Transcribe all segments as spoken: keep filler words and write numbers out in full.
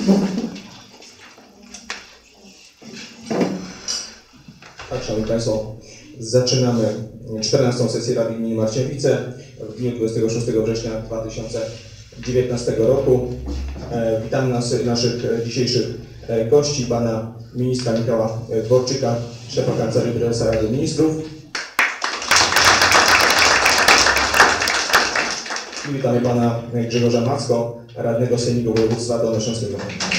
Tak, Szanowni Państwo, zaczynamy czternastą sesję Rady Gminy Marcinowice w dniu dwudziestego szóstego września dwa tysiące dziewiętnastego roku. Witamy nas, naszych dzisiejszych gości, pana ministra Michała Dworczyka, szefa Kancelarii Prezesa Rady Ministrów. I witamy pana Grzegorza Macko, radnego Sejmiku Województwa Dolnośląskiego.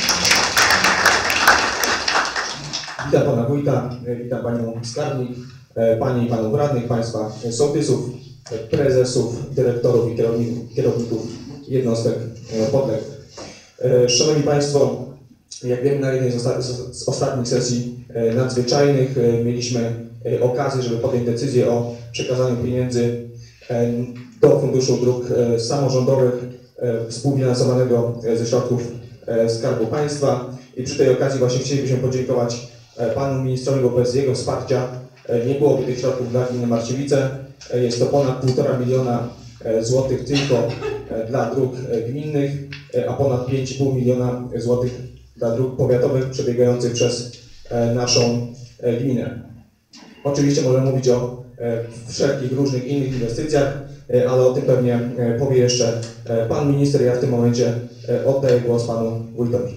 Witam pana wójta, witam panią skarbnik, panie i panów radnych, państwa sołtysów, prezesów, dyrektorów i kierowników, kierowników jednostek podległych. Szanowni Państwo, jak wiemy, na jednej z ostatnich sesji nadzwyczajnych mieliśmy okazję, żeby podjąć decyzję o przekazaniu pieniędzy do Funduszu Dróg Samorządowych współfinansowanego ze środków Skarbu Państwa. I przy tej okazji właśnie chcielibyśmy podziękować panu ministrowi, bo bez jego wsparcia nie byłoby tych środków dla gminy Marcinowice. Jest to ponad półtora miliona złotych tylko dla dróg gminnych, a ponad pięć i pół miliona złotych dla dróg powiatowych przebiegających przez naszą gminę. Oczywiście możemy mówić o wszelkich różnych innych inwestycjach, ale o tym pewnie powie jeszcze pan minister. Ja w tym momencie oddaję głos panu wójtowi.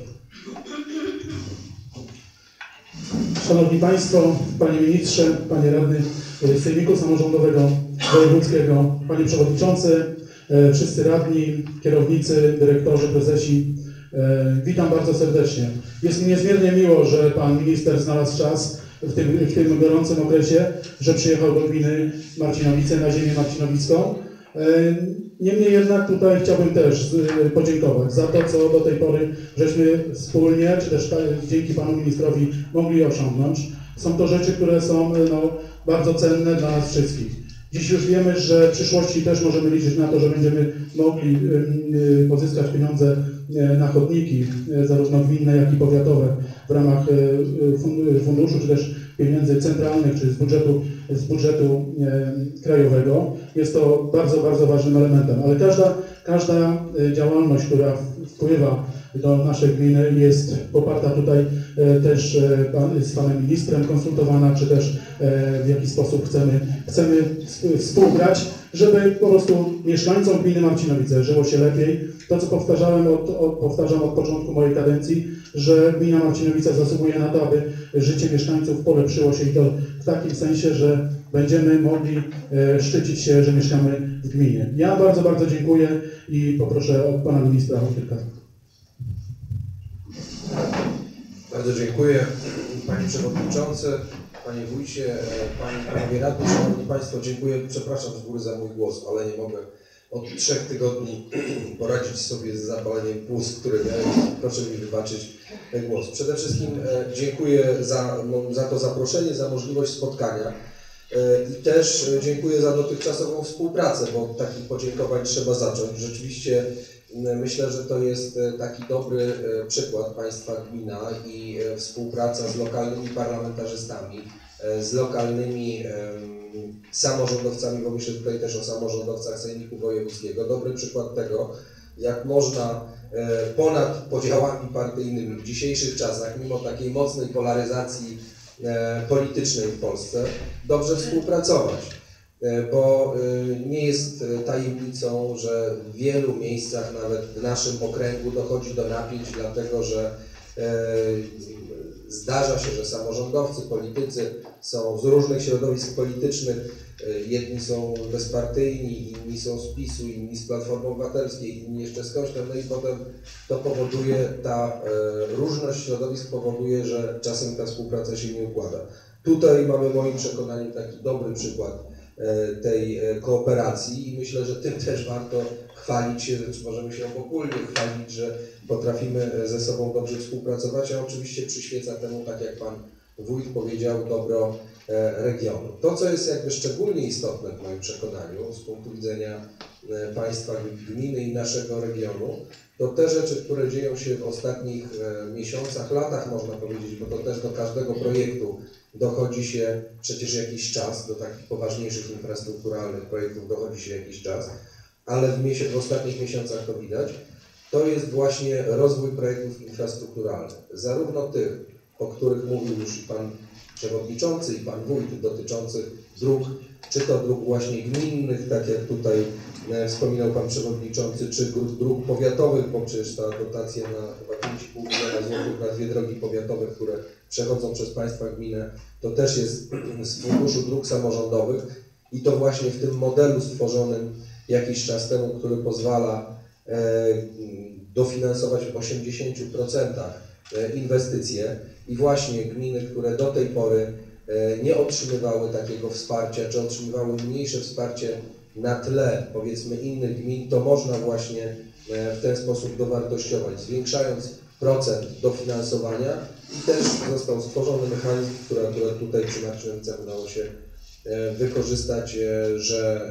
Szanowni Państwo, Panie Ministrze, Panie Radny Sejmiku Samorządowego Wojewódzkiego, Panie Przewodniczący, wszyscy radni, kierownicy, dyrektorzy, prezesi, witam bardzo serdecznie. Jest mi niezmiernie miło, że Pan Minister znalazł czas w tym, w tym gorącym okresie, że przyjechał do gminy Marcinowice, na ziemię marcinowicką. Niemniej jednak tutaj chciałbym też podziękować za to, co do tej pory żeśmy wspólnie, czy też dzięki panu ministrowi mogli osiągnąć. Są to rzeczy, które są no, bardzo cenne dla nas wszystkich. Dziś już wiemy, że w przyszłości też możemy liczyć na to, że będziemy mogli pozyskać pieniądze na chodniki, zarówno gminne, jak i powiatowe, w ramach funduszu, czy też pieniędzy centralnych, czy z budżetu, z budżetu krajowego. Jest to bardzo, bardzo ważnym elementem, ale każda, każda działalność, która wpływa do naszej gminy, jest poparta tutaj też z panem ministrem, konsultowana, czy też w jaki sposób chcemy, chcemy współgrać, żeby po prostu mieszkańcom gminy Marcinowice żyło się lepiej. To, co powtarzałem od, od, powtarzam od początku mojej kadencji, że gmina Marcinowice zasługuje na to, aby życie mieszkańców polepszyło się, i to w takim sensie, że będziemy mogli e, szczycić się, że mieszkamy w gminie. Ja bardzo, bardzo dziękuję i poproszę od pana ministra o kilka słów. Bardzo dziękuję, panie przewodniczący, panie wójcie, panie, panowie radni, szanowni państwo, dziękuję, przepraszam z góry za mój głos, ale nie mogę od trzech tygodni poradzić sobie z zapaleniem płuc, które miałem. Proszę mi wybaczyć głos. Przede wszystkim dziękuję za, za to zaproszenie, za możliwość spotkania i też dziękuję za dotychczasową współpracę, bo od takich podziękowań trzeba zacząć. Rzeczywiście myślę, że to jest taki dobry przykład państwa gmina i współpraca z lokalnymi parlamentarzystami, z lokalnymi samorządowcami, bo myślę tutaj też o samorządowcach Sejmiku Wojewódzkiego. Dobry przykład tego, jak można ponad podziałami partyjnymi w dzisiejszych czasach, mimo takiej mocnej polaryzacji politycznej w Polsce, dobrze współpracować. Bo nie jest tajemnicą, że w wielu miejscach, nawet w naszym okręgu, dochodzi do napięć, dlatego że zdarza się, że samorządowcy, politycy są z różnych środowisk politycznych. Jedni są bezpartyjni, inni są z PiSu, inni z Platformy Obywatelskiej, inni jeszcze skądś tam. No i potem to powoduje, ta różność środowisk powoduje, że czasem ta współpraca się nie układa. Tutaj mamy moim przekonaniem taki dobry przykład tej kooperacji i myślę, że tym też warto chwalić się, czy możemy się obopólnie chwalić, że potrafimy ze sobą dobrze współpracować, a oczywiście przyświeca temu, tak jak pan wójt powiedział, dobro regionu. To, co jest jakby szczególnie istotne w moim przekonaniu z punktu widzenia państwa gminy i naszego regionu, to te rzeczy, które dzieją się w ostatnich miesiącach, latach można powiedzieć, bo to też do każdego projektu dochodzi się przecież jakiś czas, do takich poważniejszych infrastrukturalnych projektów dochodzi się jakiś czas, ale w, w ostatnich miesiącach to widać. to jest właśnie rozwój projektów infrastrukturalnych. Zarówno tych, o których mówił już i Pan Przewodniczący i Pan Wójt, dotyczących dróg, czy to dróg właśnie gminnych, tak jak tutaj e, wspominał Pan Przewodniczący, czy dróg powiatowych, bo przecież ta dotacja na chyba pięć i pół miliona złotych na dwie drogi powiatowe, które przechodzą przez Państwa gminę, to też jest z Funduszu Dróg Samorządowych i to właśnie w tym modelu stworzonym jakiś czas temu, który pozwala e, dofinansować w osiemdziesięciu procentach inwestycje i właśnie gminy, które do tej pory nie otrzymywały takiego wsparcia, czy otrzymywały mniejsze wsparcie na tle, powiedzmy, innych gmin, to można właśnie w ten sposób dowartościować, zwiększając procent dofinansowania i też został stworzony mechanizm, który akurat tutaj przy Marcinowicach udało się wykorzystać, że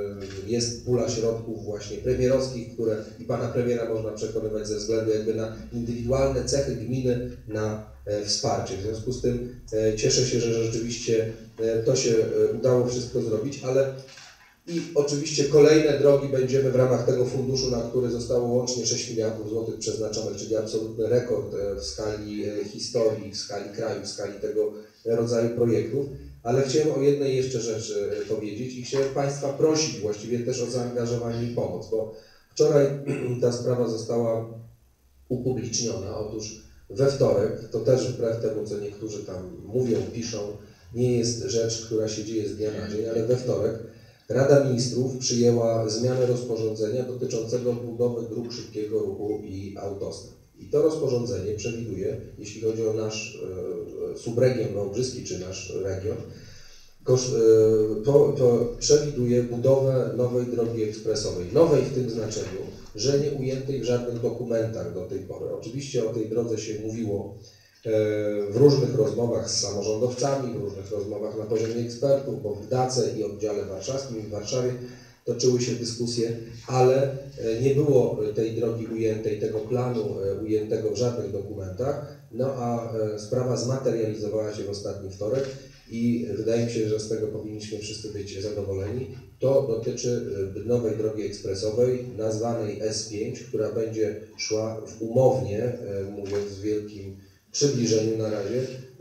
jest pula środków właśnie premierowskich, które i Pana Premiera można przekonywać ze względu jakby na indywidualne cechy gminy na wsparcie. W związku z tym cieszę się, że rzeczywiście to się udało wszystko zrobić, ale i oczywiście kolejne drogi będziemy w ramach tego funduszu, na który zostało łącznie sześć miliardów złotych przeznaczonych, czyli absolutny rekord w skali historii, w skali kraju, w skali tego rodzaju projektów. Ale chciałem o jednej jeszcze rzeczy powiedzieć i chciałem Państwa prosić właściwie też o zaangażowanie i pomoc, bo wczoraj ta sprawa została upubliczniona. Otóż we wtorek, to też wbrew temu, co niektórzy tam mówią, piszą, nie jest rzecz, która się dzieje z dnia na dzień, ale we wtorek Rada Ministrów przyjęła zmianę rozporządzenia dotyczącego budowy dróg szybkiego ruchu i autostrad. I to rozporządzenie przewiduje, jeśli chodzi o nasz e, subregion małbrzyski czy nasz region, kosz, e, to, to przewiduje budowę nowej drogi ekspresowej. Nowej w tym znaczeniu, że nie ujętej w żadnych dokumentach do tej pory. Oczywiście o tej drodze się mówiło e, w różnych rozmowach z samorządowcami, w różnych rozmowach na poziomie ekspertów, bo w DACE i oddziale warszawskim i w Warszawie toczyły się dyskusje, ale nie było tej drogi ujętej, tego planu ujętego w żadnych dokumentach, no a sprawa zmaterializowała się w ostatni wtorek i wydaje mi się, że z tego powinniśmy wszyscy być zadowoleni. To dotyczy nowej drogi ekspresowej nazwanej S pięć, która będzie szła w umownie, mówiąc w wielkim przybliżeniu na razie,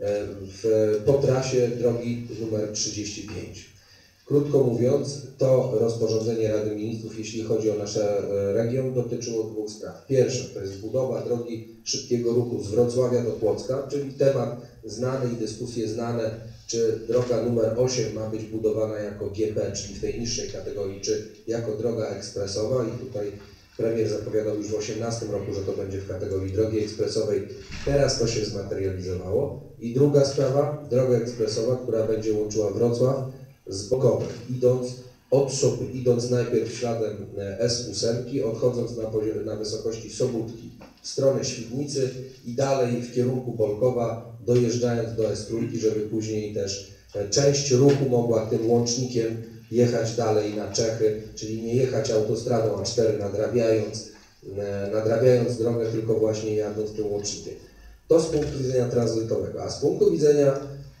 w, po trasie drogi numer trzydzieści pięć. Krótko mówiąc, to rozporządzenie Rady Ministrów, jeśli chodzi o nasz region, dotyczyło dwóch spraw. Pierwsza to jest budowa drogi szybkiego ruchu z Wrocławia do Płocka, czyli temat znany i dyskusje znane, czy droga numer osiem ma być budowana jako G P, czyli w tej niższej kategorii, czy jako droga ekspresowa i tutaj premier zapowiadał już w dwa tysiące osiemnastym roku, że to będzie w kategorii drogi ekspresowej. Teraz to się zmaterializowało. I druga sprawa, droga ekspresowa, która będzie łączyła Wrocław z Bokowem, idąc od Sopy, idąc najpierw śladem S osiem, odchodząc na, poziom, na wysokości Sobótki w stronę Świdnicy i dalej w kierunku Bolkowa, dojeżdżając do S trzy, żeby później też część ruchu mogła tym łącznikiem jechać dalej na Czechy, czyli nie jechać autostradą A cztery nadrabiając, nadrabiając drogę, tylko właśnie jadąc tym łącznikiem. To z punktu widzenia tranzytowego, a z punktu widzenia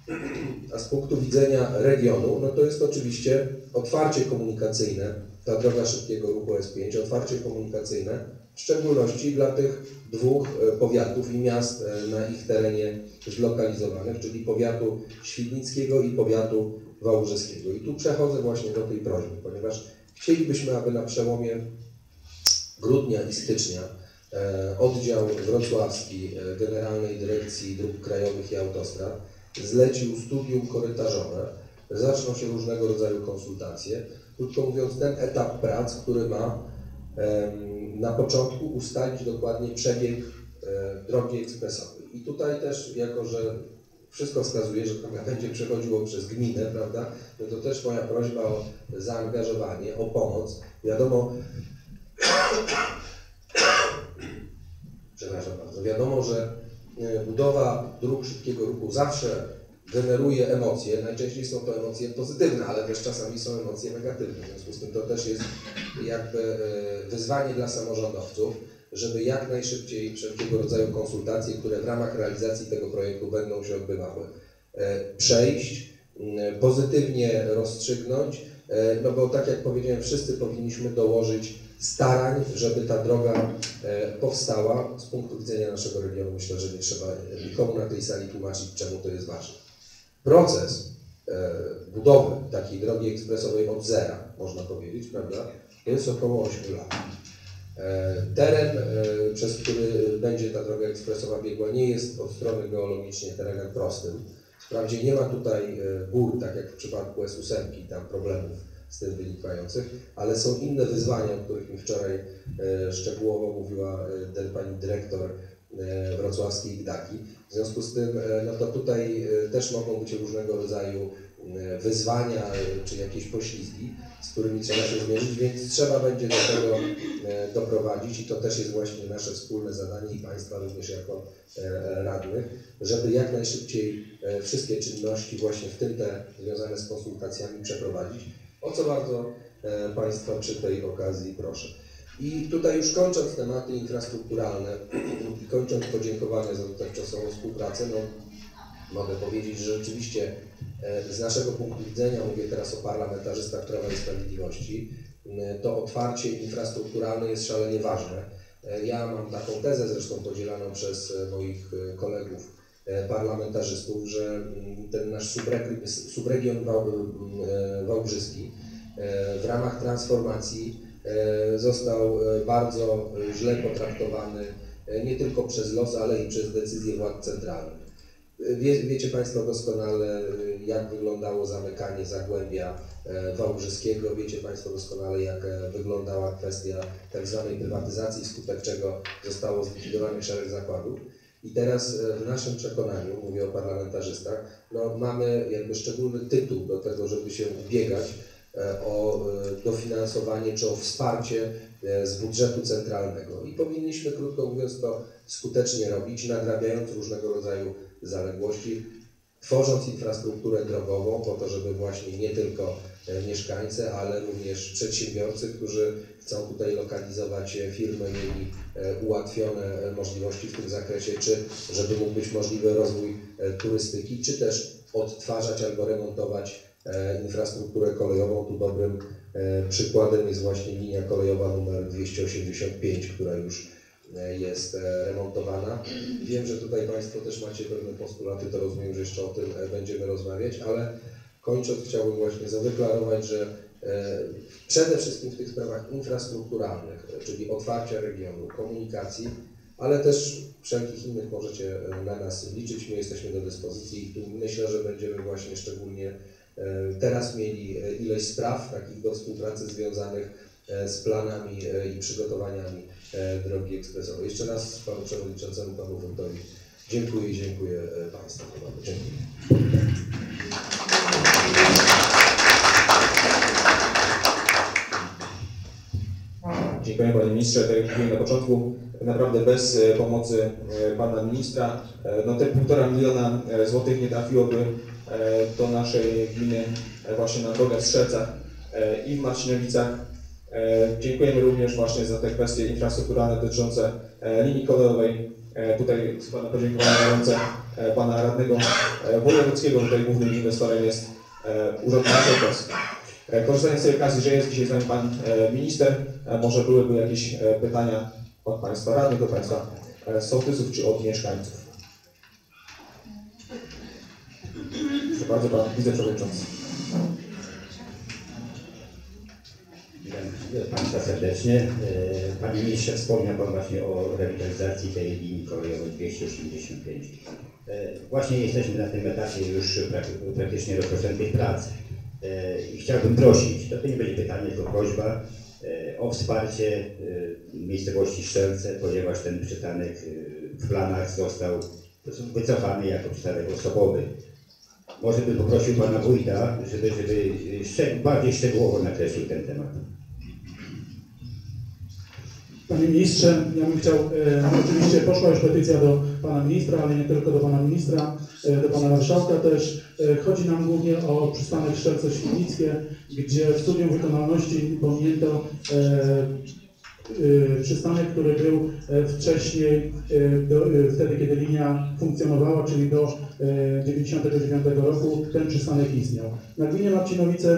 A z punktu widzenia regionu, no to jest oczywiście otwarcie komunikacyjne, ta droga szybkiego ruchu S pięć, otwarcie komunikacyjne, w szczególności dla tych dwóch powiatów i miast na ich terenie zlokalizowanych, czyli powiatu świdnickiego i powiatu wałbrzyskiego. I tu przechodzę właśnie do tej prośby, ponieważ chcielibyśmy, aby na przełomie grudnia i stycznia oddział wrocławski Generalnej Dyrekcji Dróg Krajowych i Autostrad zlecił studium korytarzowe, zaczną się różnego rodzaju konsultacje. Krótko mówiąc, ten etap prac, który ma em, na początku ustalić dokładnie przebieg e, drogi ekspresowej. I tutaj też, jako że wszystko wskazuje, że droga będzie przechodziło przez gminę, prawda, no to też moja prośba o zaangażowanie, o pomoc. Wiadomo, przepraszam bardzo, wiadomo, że budowa dróg szybkiego ruchu zawsze generuje emocje. Najczęściej są to emocje pozytywne, ale też czasami są emocje negatywne. W związku z tym to też jest jakby wyzwanie dla samorządowców, żeby jak najszybciej wszelkiego rodzaju konsultacje, które w ramach realizacji tego projektu będą się odbywały, przejść, pozytywnie rozstrzygnąć no bo tak jak powiedziałem, wszyscy powinniśmy dołożyć starań, żeby ta droga powstała. Z punktu widzenia naszego regionu myślę, że nie trzeba nikomu na tej sali tłumaczyć, czemu to jest ważne. Proces budowy takiej drogi ekspresowej od zera, można powiedzieć, prawda, to jest około ośmiu lat. Teren, przez który będzie ta droga ekspresowa biegła, nie jest od strony geologicznie terenem prostym. Wprawdzie nie ma tutaj gór, tak jak w przypadku S ósem, tam problemów z tym wynikających, ale są inne wyzwania, o których mi wczoraj szczegółowo mówiła pani dyrektor wrocławskiej Gdaki. W związku z tym, no to tutaj też mogą być różnego rodzaju wyzwania czy jakieś poślizgi, z którymi trzeba się zmierzyć, więc trzeba będzie do tego doprowadzić i to też jest właśnie nasze wspólne zadanie i Państwa również jako radnych, żeby jak najszybciej wszystkie czynności właśnie w tym te związane z konsultacjami przeprowadzić, o co bardzo Państwa przy tej okazji proszę. I tutaj już kończąc tematy infrastrukturalne i kończąc podziękowania za dotychczasową współpracę, no, mogę powiedzieć, że rzeczywiście z naszego punktu widzenia, mówię teraz o parlamentarzystach Prawa i Sprawiedliwości, to otwarcie infrastrukturalne jest szalenie ważne. Ja mam taką tezę, zresztą podzielaną przez moich kolegów parlamentarzystów, że ten nasz subregion wałbrzyski w ramach transformacji został bardzo źle potraktowany nie tylko przez los, ale i przez decyzje władz centralnych. Wie, wiecie Państwo doskonale, jak wyglądało zamykanie Zagłębia Wałbrzyskiego, wiecie Państwo doskonale, jak wyglądała kwestia tak zwanej prywatyzacji, wskutek czego zostało zlikwidowanych szereg zakładów. I teraz w naszym przekonaniu, mówię o parlamentarzystach, no mamy jakby szczególny tytuł do tego, żeby się ubiegać o dofinansowanie czy o wsparcie z budżetu centralnego. I powinniśmy, krótko mówiąc, to skutecznie robić, nadrabiając różnego rodzaju zaległości, tworząc infrastrukturę drogową po to, żeby właśnie nie tylko mieszkańcy, ale również przedsiębiorcy, którzy chcą tutaj lokalizować firmy, mieli ułatwione możliwości w tym zakresie, czy żeby mógł być możliwy rozwój turystyki, czy też odtwarzać albo remontować infrastrukturę kolejową. Tu dobrym przykładem jest właśnie linia kolejowa numer dwieście osiemdziesiąt pięć, która już jest remontowana. Wiem, że tutaj Państwo też macie pewne postulaty, to rozumiem, że jeszcze o tym będziemy rozmawiać, ale kończąc chciałbym właśnie zadeklarować, że przede wszystkim w tych sprawach infrastrukturalnych, czyli otwarcia regionu, komunikacji, ale też wszelkich innych możecie na nas liczyć, my jesteśmy do dyspozycji i tu myślę, że będziemy właśnie szczególnie teraz mieli ileś spraw takich do współpracy związanych z planami i przygotowaniami drogi ekspresowej. Jeszcze raz Panu Przewodniczącemu, Panu Wójtowi dziękuję i dziękuję Państwu. Dziękuję. Dziękuję Panie Ministrze. Tak jak mówiłem na początku, naprawdę bez pomocy Pana Ministra no te półtora miliona złotych nie trafiłoby do naszej gminy właśnie na drogę w Strzelcach i w Marcinowicach. Dziękujemy również właśnie za te kwestie infrastrukturalne dotyczące linii kolejowej. Tutaj z Pana podziękowania gorące Pana Radnego Wojewódzkiego, tutaj głównym inwestorem jest Urząd Marszałkowski. Korzystając z tej okazji, że jest dzisiaj z nami Pan Minister, może byłyby jakieś pytania od Państwa radnych, od Państwa sołtysów czy od mieszkańców. Proszę bardzo, Pan Wiceprzewodniczący. Witam Państwa serdecznie. Panie Ministrze, wspomniał Pan właśnie o rewitalizacji tej linii kolejowej dwieście osiemdziesiąt pięć. Właśnie jesteśmy na tym etapie już praktycznie rozpoczętych prac. I chciałbym prosić, to nie będzie pytanie, tylko prośba o wsparcie miejscowości Strzelce, ponieważ ten przystanek w planach został wycofany jako przystanek osobowy. Może bym poprosił Pana Wójta, żeby, żeby szczeg bardziej szczegółowo nakreślił ten temat. Panie Ministrze, ja bym chciał, e, oczywiście poszła już petycja do Pana Ministra, ale nie tylko do Pana Ministra, e, do Pana Marszałka też. E, chodzi nam głównie o przystanek Strzelce-Świdnickie, gdzie w studium wykonalności pominięto e, e, przystanek, który był e, wcześniej, e, do, e, wtedy kiedy linia funkcjonowała, czyli do e, dziewięćdziesiątego dziewiątego roku, ten przystanek istniał. Na gminie Marcinowice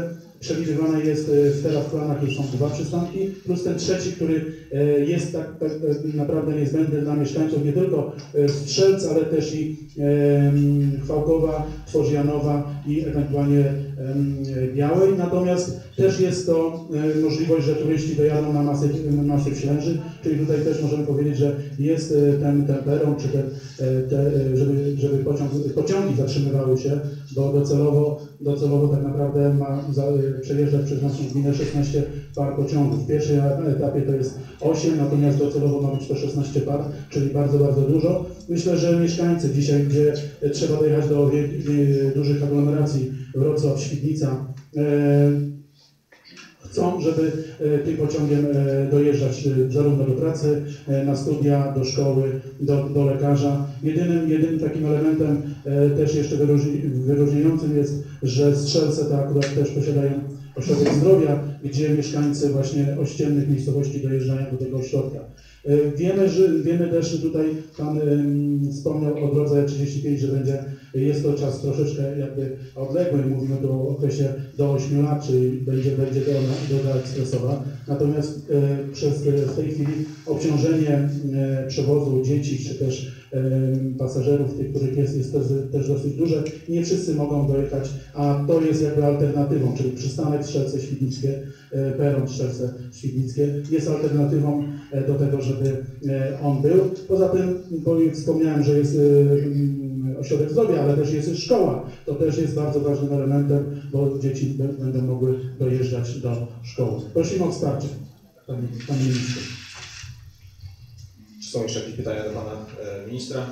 Przewidywane jest w teraz planach już są dwa przystanki, plus ten trzeci, który jest tak, tak naprawdę niezbędny dla mieszkańców nie tylko Strzelc, ale też i Chwałkowa, Tworzjanowa i ewentualnie Białej. Natomiast też jest to możliwość, że turyści dojadą na masę, masę Ślęży, czyli tutaj też możemy powiedzieć, że jest ten, ten peron, czy ten, te, żeby, żeby pociąg, pociągi zatrzymywały się, bo docelowo, docelowo tak naprawdę ma za, przejeżdżać przez naszą gminę szesnaście par pociągów. W pierwszym etapie to jest osiem, natomiast docelowo ma być to szesnaście par, czyli bardzo, bardzo dużo. Myślę, że mieszkańcy dzisiaj, gdzie trzeba dojechać do wie, wie, dużych aglomeracji, Wrocław, Świdnica, e, chcą, żeby tym pociągiem dojeżdżać zarówno do pracy, na studia, do szkoły, do, do lekarza. Jedynym, jedynym takim elementem też jeszcze wyróżni, wyróżniającym jest, że Strzelce to akurat też posiadają ośrodek zdrowia, gdzie mieszkańcy właśnie ościennych miejscowości dojeżdżają do tego ośrodka. Wiemy, że, wiemy też, że tutaj Pan um, wspomniał o drodze trzydzieści pięć, że będzie, jest to czas troszeczkę jakby odległy, mówimy tu o okresie do ośmiu lat, czyli będzie, będzie droga ekspresowa. Natomiast e, przez e, w tej chwili obciążenie e, przewozu dzieci, czy też e, pasażerów, tych, których jest, jest też, też dosyć duże. Nie wszyscy mogą dojechać, a to jest jakby alternatywą, czyli przystanek Strzelce Świdnickie, e, peron Strzelce Świdnickie jest alternatywą e, do tego, żeby e, on był. Poza tym, bo wspomniałem, że jest e, ośrodek zdrowia, ale też jest szkoła. To też jest bardzo ważnym elementem, bo dzieci będą mogły dojeżdżać do szkoły. Prosimy o wsparcie, Panie, Panie Ministrze. Czy są jeszcze jakieś pytania do Pana e, Ministra?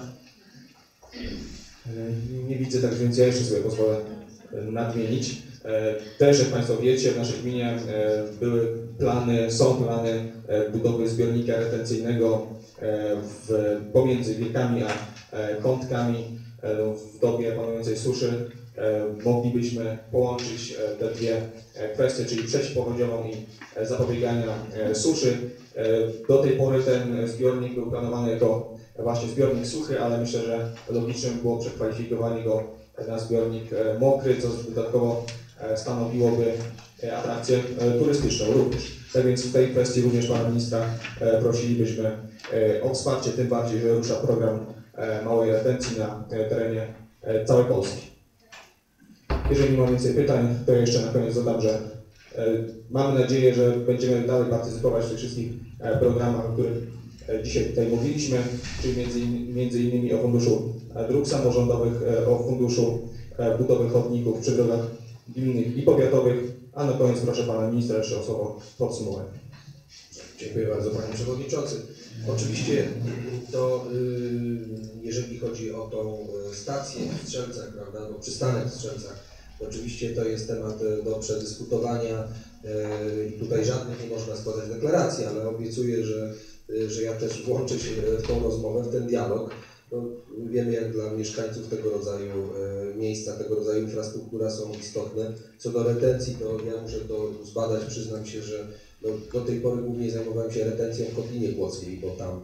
E, nie widzę, tak więc ja jeszcze sobie pozwolę e, nadmienić. E, też, jak Państwo wiecie, w naszej gminie e, były plany, są plany e, budowy zbiornika retencyjnego e, w, pomiędzy Wiekami a e, Kątkami. E, w dobie panującej suszy e, moglibyśmy połączyć e, te dwie e, kwestie, czyli przeciwpowodziową i e, zapobiegania e, suszy. Do tej pory ten zbiornik był planowany jako właśnie zbiornik suchy, ale myślę, że logicznym było przekwalifikowanie go na zbiornik mokry, co dodatkowo stanowiłoby atrakcję turystyczną również. Tak więc w tej kwestii również Pana Ministra prosilibyśmy o wsparcie, tym bardziej, że rusza program małej retencji na terenie całej Polski. Jeżeli nie ma więcej pytań, to jeszcze na koniec dodam, że mamy nadzieję, że będziemy dalej partycypować w tych wszystkich programach, o których dzisiaj tutaj mówiliśmy, czyli między, między innymi o Funduszu Dróg Samorządowych, o Funduszu Budowy Chodników przy drogach gminnych i powiatowych, a na koniec proszę Pana Ministra jeszcze o słowo podsumowanie. Dziękuję bardzo Panie Przewodniczący. Oczywiście to jeżeli chodzi o tą stację w Strzelcach, prawda, no przystanek w Strzelcach, oczywiście to jest temat do przedyskutowania i tutaj żadnych nie można składać deklaracji, ale obiecuję, że, że ja też włączę się w tą rozmowę, w ten dialog. No, wiemy, jak dla mieszkańców tego rodzaju miejsca, tego rodzaju infrastruktura są istotne. Co do retencji, to ja muszę to zbadać, przyznam się, że no, do tej pory głównie zajmowałem się retencją w Kotlinie Kłodzkiej, bo tam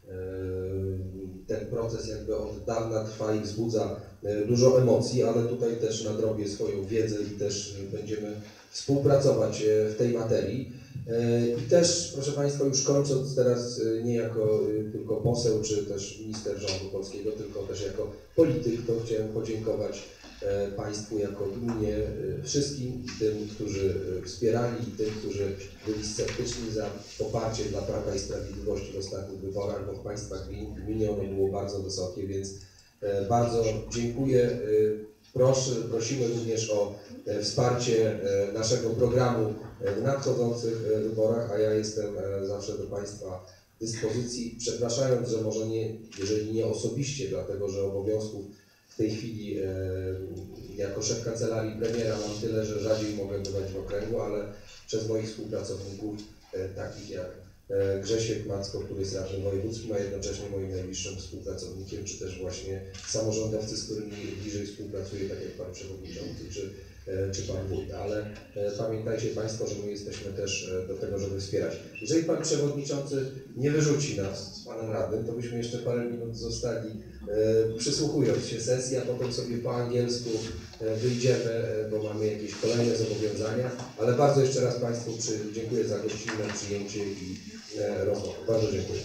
ten proces jakby od dawna trwa i wzbudza dużo emocji, ale tutaj też nadrobię swoją wiedzę i też będziemy współpracować w tej materii. I też, proszę Państwa, już kończąc teraz nie jako tylko poseł, czy też minister rządu polskiego, tylko też jako polityk, to chciałem podziękować Państwu jako gminie, wszystkim tym, którzy wspierali i tym, którzy byli sceptyczni za poparcie dla Prawa i Sprawiedliwości w ostatnich wyborach, bo w Państwa gminie ono było bardzo wysokie, więc bardzo dziękuję. Proszę, prosimy również o wsparcie naszego programu w nadchodzących wyborach, a ja jestem zawsze do Państwa dyspozycji, przepraszając, że może nie, jeżeli nie osobiście, dlatego że obowiązków w tej chwili e, jako szef kancelarii premiera mam tyle, że rzadziej mogę bywać w okręgu, ale przez moich współpracowników, e, takich jak e, Grzesiek Macko, który jest radnym wojewódzkim, a jednocześnie moim najbliższym współpracownikiem, czy też właśnie samorządowcy, z którymi bliżej współpracuję, tak jak Pan Przewodniczący, czy czy Pan Wójt, ale pamiętajcie Państwo, że my jesteśmy też do tego, żeby wspierać. Jeżeli Pan Przewodniczący nie wyrzuci nas z Panem Radnym, to byśmy jeszcze parę minut zostali przysłuchując się sesji, a potem sobie po angielsku wyjdziemy, bo mamy jakieś kolejne zobowiązania, ale bardzo jeszcze raz Państwu przy, dziękuję za gościnne przyjęcie i rozmowę. Bardzo dziękuję.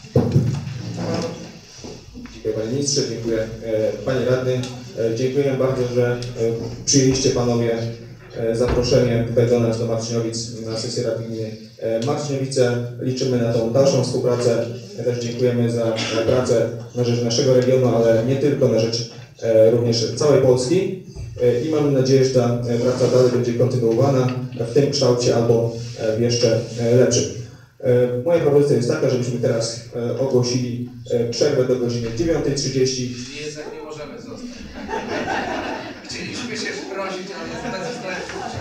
Dziękuję Panie Ministrze, dziękuję Panie Radny. Dziękuję bardzo, że przyjęliście Panowie zaproszenie tutaj do nas, do Marcinowic, na sesję Rady Gminy Marcinowice. Liczymy na tą dalszą współpracę. Też dziękujemy za pracę na rzecz naszego regionu, ale nie tylko, na rzecz również całej Polski. I mamy nadzieję, że ta praca dalej będzie kontynuowana w tym kształcie albo w jeszcze lepszym. Moja propozycja jest taka, żebyśmy teraz ogłosili przerwę do godziny dziewiątej trzydzieści. Jednak nie możemy zostać. Chcieliśmy się prosić, ale teraz zostałem.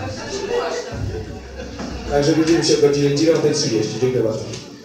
Także widzimy się o godzinie dziewiątej trzydzieści. Dziękuję bardzo.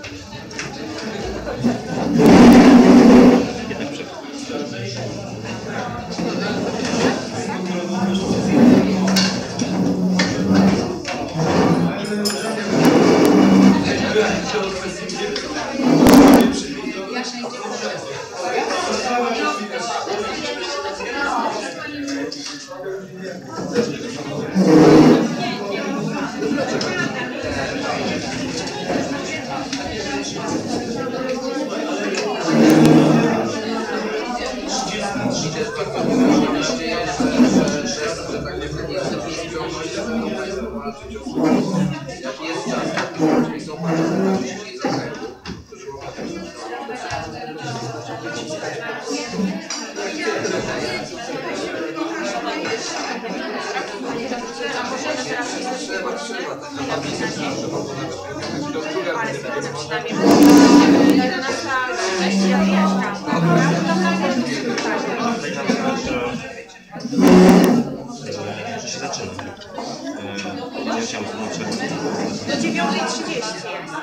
Do dziewiątej trzydzieści.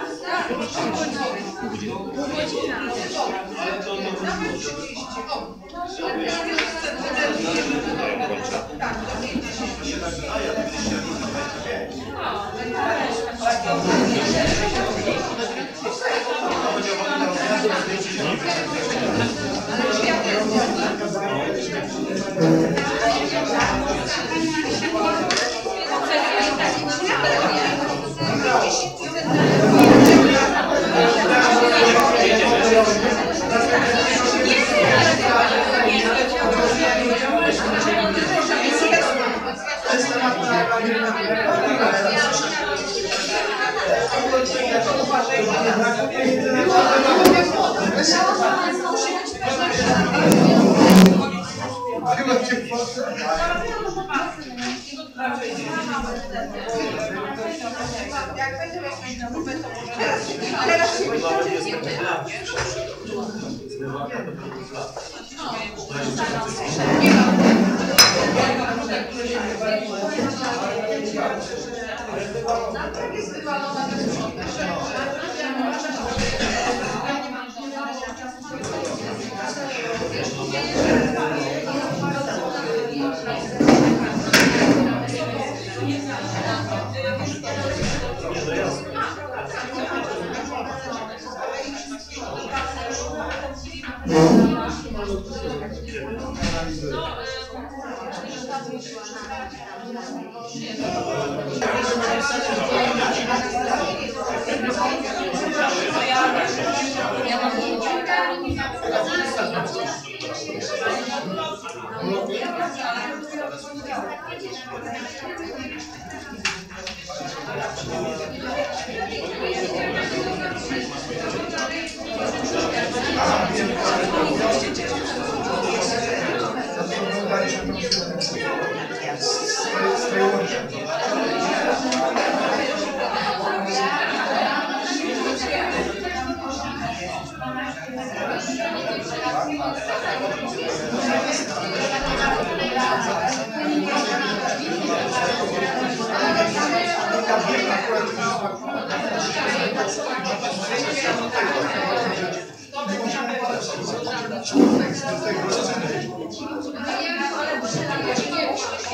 Jak będzie mieć na moment, to może teraz się ale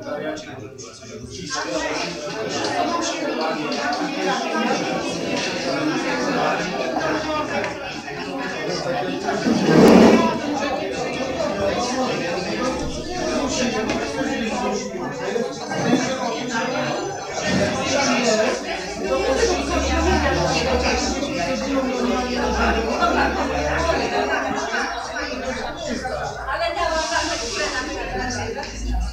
sekretariacie, może muszę coś odciszyć. Ale dałam wam które nam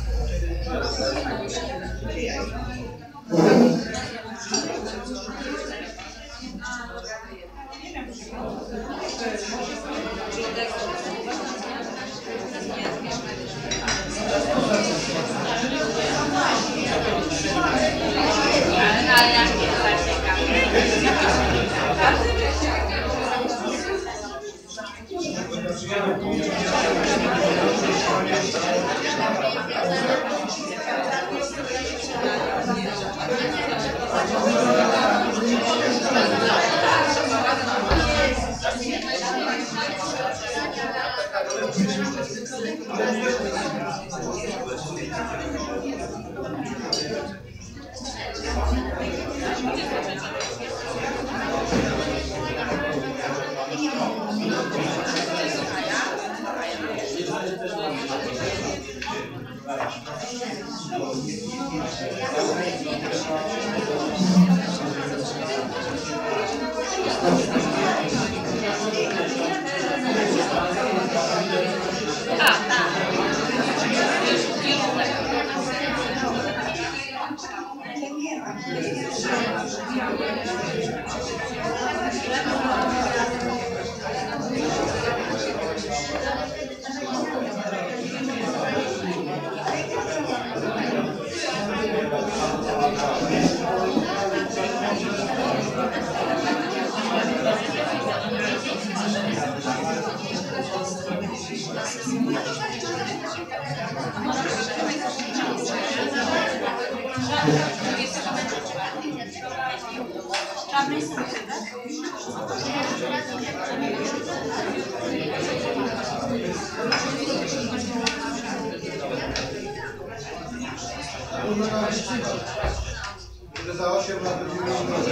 Że za osiem lat będziemy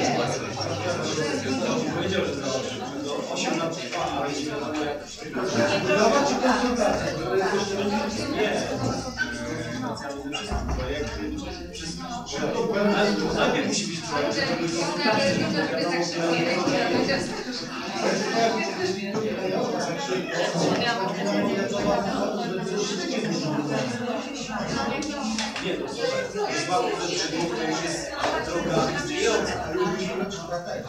powiedział, że za osiem, że do osiem lat trwa, a jeśli to jakiś budować i konsultacje, to jest jeszcze nie. Najpierw musi być projekt, żeby nie, to słuchaj, jest mało rzeczy, to już jest droga istniejąca, ale już musimy czytać tekst.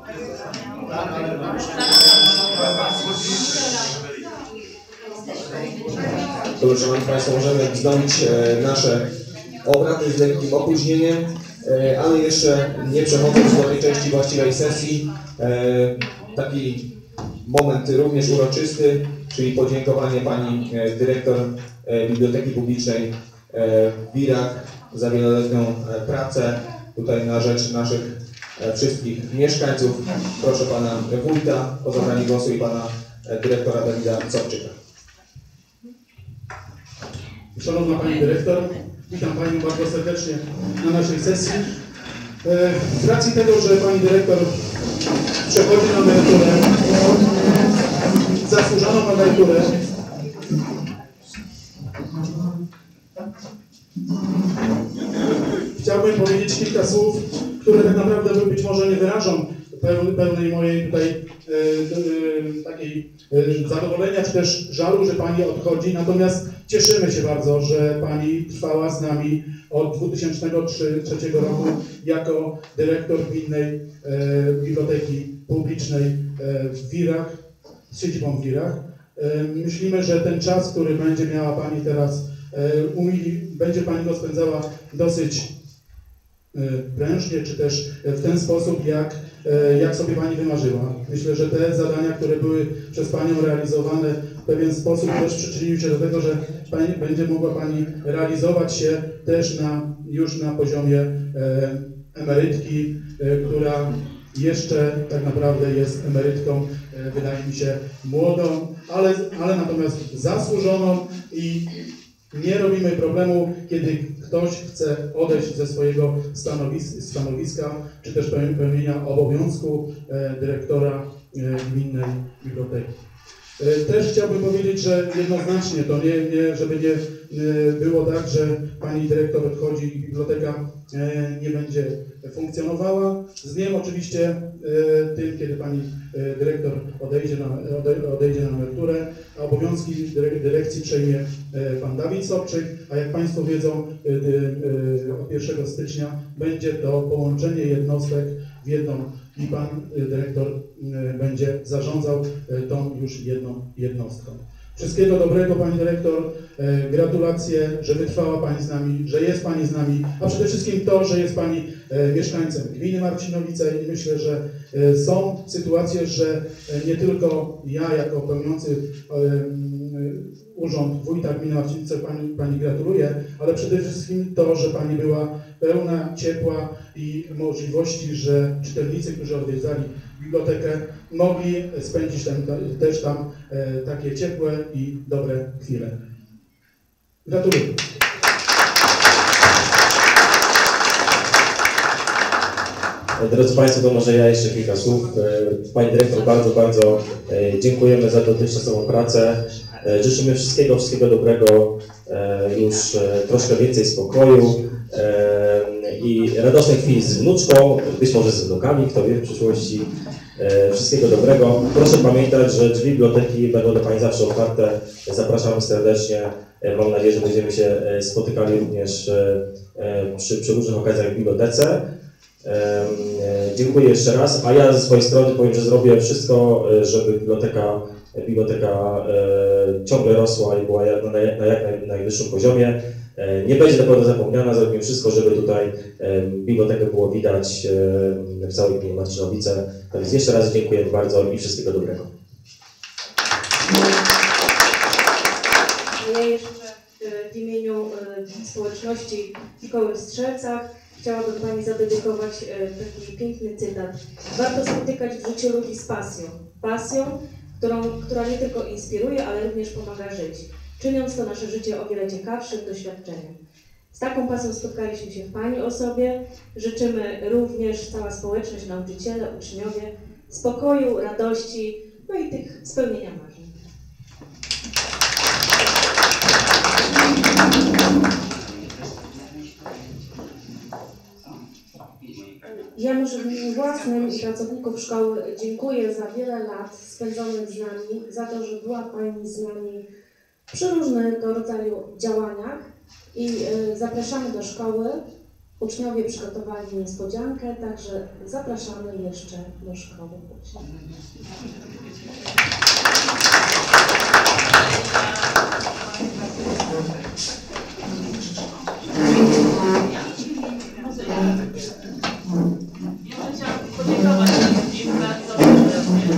Dobrze, szanowni Państwo, możemy wznowić e, nasze obrady z lekkim opóźnieniem, e, ale jeszcze nie przechodząc do tej części właściwej sesji, e, taki moment również uroczysty, czyli podziękowanie Pani e, Dyrektor e, Biblioteki Publicznej e, w Wirach za wieloletnią e, pracę tutaj na rzecz naszych e, wszystkich mieszkańców. Proszę Pana Wójta o zabranie głosu i Pana e, Dyrektora Dawida Sobczyka. Szanowna Pani Dyrektor, witam Panią bardzo serdecznie na naszej sesji. Z racji tego, że Pani Dyrektor przechodzi na emeryturę, zasłużoną emeryturę, chciałbym powiedzieć kilka słów, które tak naprawdę być może nie wyrażą pełnej mojej tutaj e, e, takiej e, zadowolenia, czy też żalu, że Pani odchodzi. Natomiast cieszymy się bardzo, że Pani trwała z nami od dwa tysiące trzeciego roku jako dyrektor Gminnej e, Biblioteki Publicznej e, w Wirach, z siedzibą w Wirach. E, myślimy, że ten czas, który będzie miała Pani teraz, e, umili, będzie Pani go spędzała dosyć prężnie, czy też w ten sposób, jak, jak sobie Pani wymarzyła. Myślę, że te zadania, które były przez Panią realizowane, w pewien sposób też przyczyniły się do tego, że Pani, będzie mogła Pani realizować się też na, już na poziomie e, emerytki, e, która jeszcze tak naprawdę jest emerytką, e, wydaje mi się, młodą, ale, ale natomiast zasłużoną i nie robimy problemu, kiedy ktoś chce odejść ze swojego stanowiska, stanowiska czy też pełnienia obowiązku dyrektora gminnej biblioteki. Też chciałbym powiedzieć, że jednoznacznie to nie, nie, żeby nie było tak, że pani dyrektor odchodzi i biblioteka nie będzie funkcjonowała. Z dniem oczywiście tym, kiedy pani dyrektor odejdzie na, odejdzie na emeryturę, a obowiązki dyrekcji przejmie pan Dawid Sobczyk, a jak państwo wiedzą, od pierwszego stycznia będzie to połączenie jednostek w jedną i pan dyrektor będzie zarządzał tą już jedną jednostką. Wszystkiego dobrego pani dyrektor, gratulacje, że wytrwała pani z nami, że jest pani z nami, a przede wszystkim to, że jest pani mieszkańcem gminy Marcinowice i myślę, że są sytuacje, że nie tylko ja jako pełniący urząd wójta gminy Marcinowice pani, pani gratuluję, ale przede wszystkim to, że pani była pełna ciepła i możliwości, że czytelnicy, którzy odwiedzali bibliotekę, mogli spędzić tam, też tam e, takie ciepłe i dobre chwile. Gratuluję. Drodzy Państwo, to może ja jeszcze kilka słów. Pani dyrektor, bardzo, bardzo dziękujemy za dotychczasową pracę. Życzymy wszystkiego, wszystkiego dobrego, już troszkę więcej spokoju i radosnej chwili z wnuczką, być może z wnukami, kto wie w przyszłości. Wszystkiego dobrego. Proszę pamiętać, że drzwi biblioteki będą dla Pani zawsze otwarte. Zapraszamy serdecznie. Mam nadzieję, że będziemy się spotykali również przy, przy różnych okazjach w bibliotece. Dziękuję jeszcze raz, a ja ze swojej strony powiem, że zrobię wszystko, żeby biblioteka, biblioteka ciągle rosła i była na, na jak naj, najwyższym poziomie. Nie będzie na pewno zapomniana, zrobimy wszystko, żeby tutaj bibliotekę było widać w całej gminie Marcinowice. A więc jeszcze raz dziękuję bardzo i wszystkiego dobrego. Ja jeszcze w imieniu społeczności szkoły w Strzelcach chciałabym Pani zadedykować taki piękny cytat. Warto spotykać w życiu ludzi z pasją. Pasją, którą, która nie tylko inspiruje, ale również pomaga żyć, czyniąc to nasze życie o wiele ciekawszym doświadczeniem. Z taką pasją spotkaliśmy się w Pani osobie. Życzymy również cała społeczność, nauczyciele, uczniowie spokoju, radości, no i tych spełnienia marzeń. Ja może w imieniu własnym i pracowników szkoły dziękuję za wiele lat spędzonych z nami, za to, że była Pani z nami przy różnego rodzaju działaniach i y, zapraszamy do szkoły. Uczniowie przygotowali niespodziankę, także zapraszamy jeszcze do szkoły. Ja chciałam podziękować wszystkim bardzo serdecznie.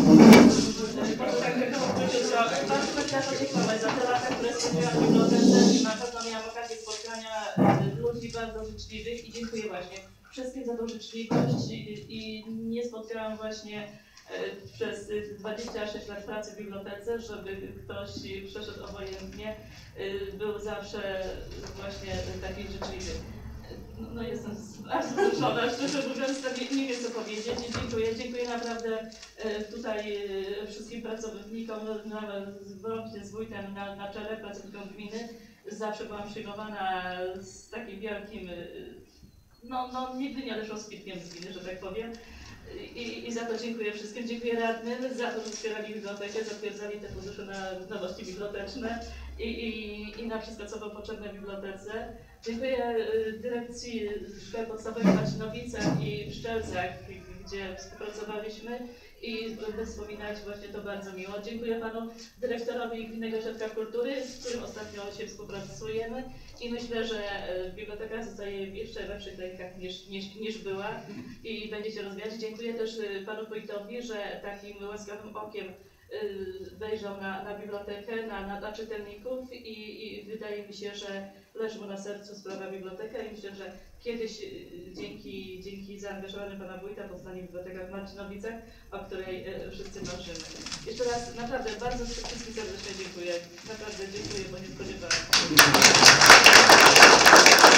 Bardzo chciałam podziękować za te lata, które spędziłam w bibliotece. Na pewno miałam okazję spotkania ludzi bardzo życzliwych i dziękuję właśnie wszystkim za tą życzliwość i, i nie spotkałam właśnie przez dwadzieścia sześć lat pracy w bibliotece, żeby ktoś przeszedł obojętnie, był zawsze właśnie taki życzliwy. No jestem bardzo wzruszona, szczerze mówiąc, nie, nie wiem co powiedzieć. Dziękuję, dziękuję naprawdę tutaj wszystkim pracownikom, nawet włącznie z wójtem na, na czele, pracownikom gminy. Zawsze byłam przyjmowana z takim wielkim, no, no nigdy nie leżą z kwitkiem z gminy, że tak powiem. I, I za to dziękuję wszystkim. Dziękuję radnym za to, że wspierali bibliotekę, zatwierdzali te fundusze na nowości biblioteczne i, i, i na wszystko, co było potrzebne w bibliotece. Dziękuję dyrekcji szkoły podstawowej w Marcinowicach i w Szczelcach, gdzie współpracowaliśmy i by wspominać właśnie to bardzo miło. Dziękuję Panu dyrektorowi Gminnego Ośrodka Kultury, z którym ostatnio się współpracujemy i myślę, że biblioteka zostaje w jeszcze lepszych rękach niż, niż, niż była i będzie się rozwijać. Dziękuję też Panu wójtowi, że takim łaskawym okiem wejrzał na, na bibliotekę, na, na, na czytelników i, i wydaje mi się, że leży mu na sercu sprawa biblioteka i myślę, że kiedyś dzięki, dzięki zaangażowaniu Pana wójta powstanie biblioteka w Marcinowicach, o której wszyscy marzymy. Jeszcze raz naprawdę bardzo wszystkim serdecznie dziękuję. Naprawdę dziękuję, bo nie spodziewałam się.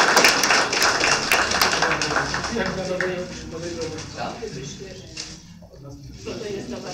Co to jest dobra?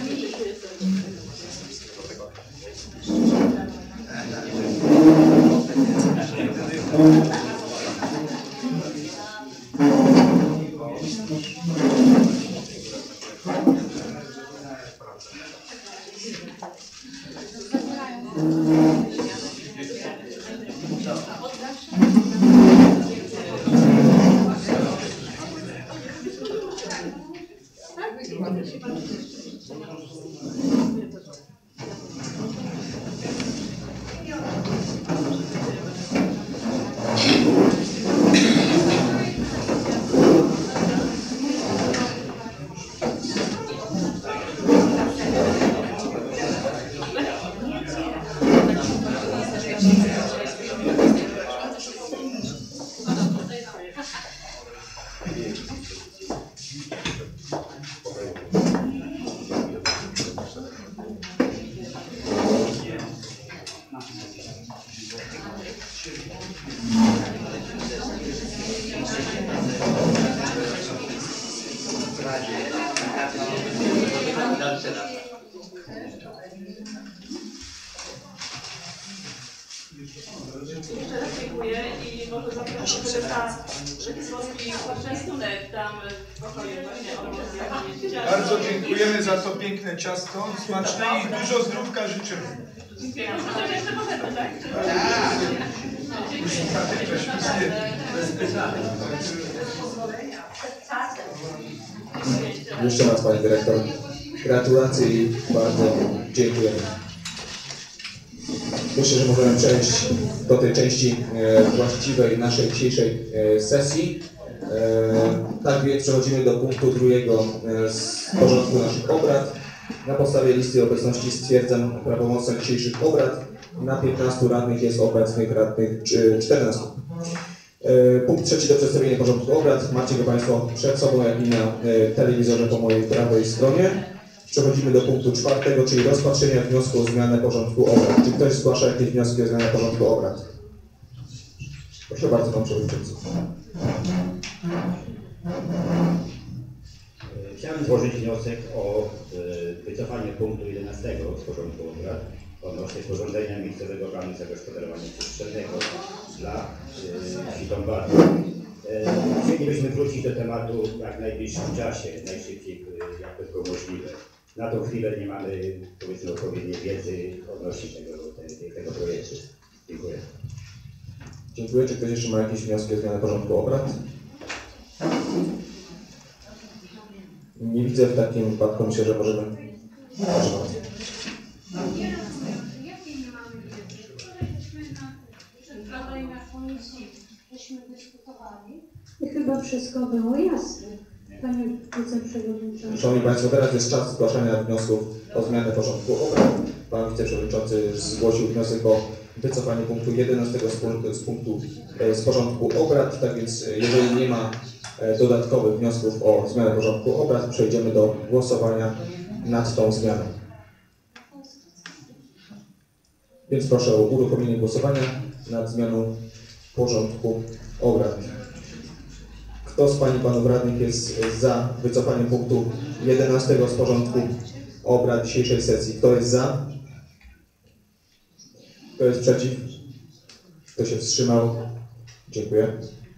Jeszcze raz dziękuję i może zapraszam na słodki poczęstunek tam w pokoju właśnie. Bardzo dziękujemy za to piękne ciasto, smaczne i dużo zdrówka życzymy. Dziękuję. Może jeszcze powiedzmy, tak? Jeszcze raz Pani Dyrektor, gratulacje i bardzo dziękujemy. Myślę, że możemy przejść do tej części e, właściwej naszej dzisiejszej e, sesji. E, tak więc przechodzimy do punktu drugiego e, z porządku naszych obrad. Na podstawie listy obecności stwierdzam prawomocność dzisiejszych obrad. Na piętnastu radnych jest obecnych radnych czternastu. E, punkt trzeci do przedstawienia porządku obrad. Macie go Państwo przed sobą, jak i na e, telewizorze po mojej prawej stronie. Przechodzimy do punktu czwartego, czyli rozpatrzenia wniosku o zmianę porządku obrad. Czy ktoś zgłasza jakieś wnioski o zmianę porządku obrad? Proszę bardzo, Pan Przewodniczący. Chciałem złożyć wniosek o wycofanie punktu jedenastego z porządku obrad odnośnie sporządzenia miejscowego planu zagospodarowania przestrzennego dla Świtombaru. Chcielibyśmy wrócić do tematu jak w najbliższym czasie, najszybciej jak to było możliwe. Na tą chwilę nie mamy, powiedzmy, odpowiedniej wiedzy odnośnie tego, tego, tego projektu. Dziękuję. Dziękuję. Czy ktoś jeszcze ma jakieś wnioski o zmianę porządku obrad? Nie widzę. W takim wypadku myślę, że możemy... Proszę bardzo. Wczoraj na komisji żeśmy dyskutowali i chyba wszystko było jasne, Panie Wiceprzewodniczący. Szanowni Państwo, teraz jest czas zgłaszania wniosków o zmianę porządku obrad. Pan Wiceprzewodniczący zgłosił wniosek o wycofanie punktu jedenastego z punktu, z punktu z porządku obrad, tak więc jeżeli nie ma dodatkowych wniosków o zmianę porządku obrad, przejdziemy do głosowania nad tą zmianą. Więc proszę o uruchomienie głosowania nad zmianą porządku obrad. Kto z Pań i Panów Radnych jest za wycofaniem punktu jedenastego z porządku obrad dzisiejszej sesji? Kto jest za? Kto jest przeciw? Kto się wstrzymał? Dziękuję.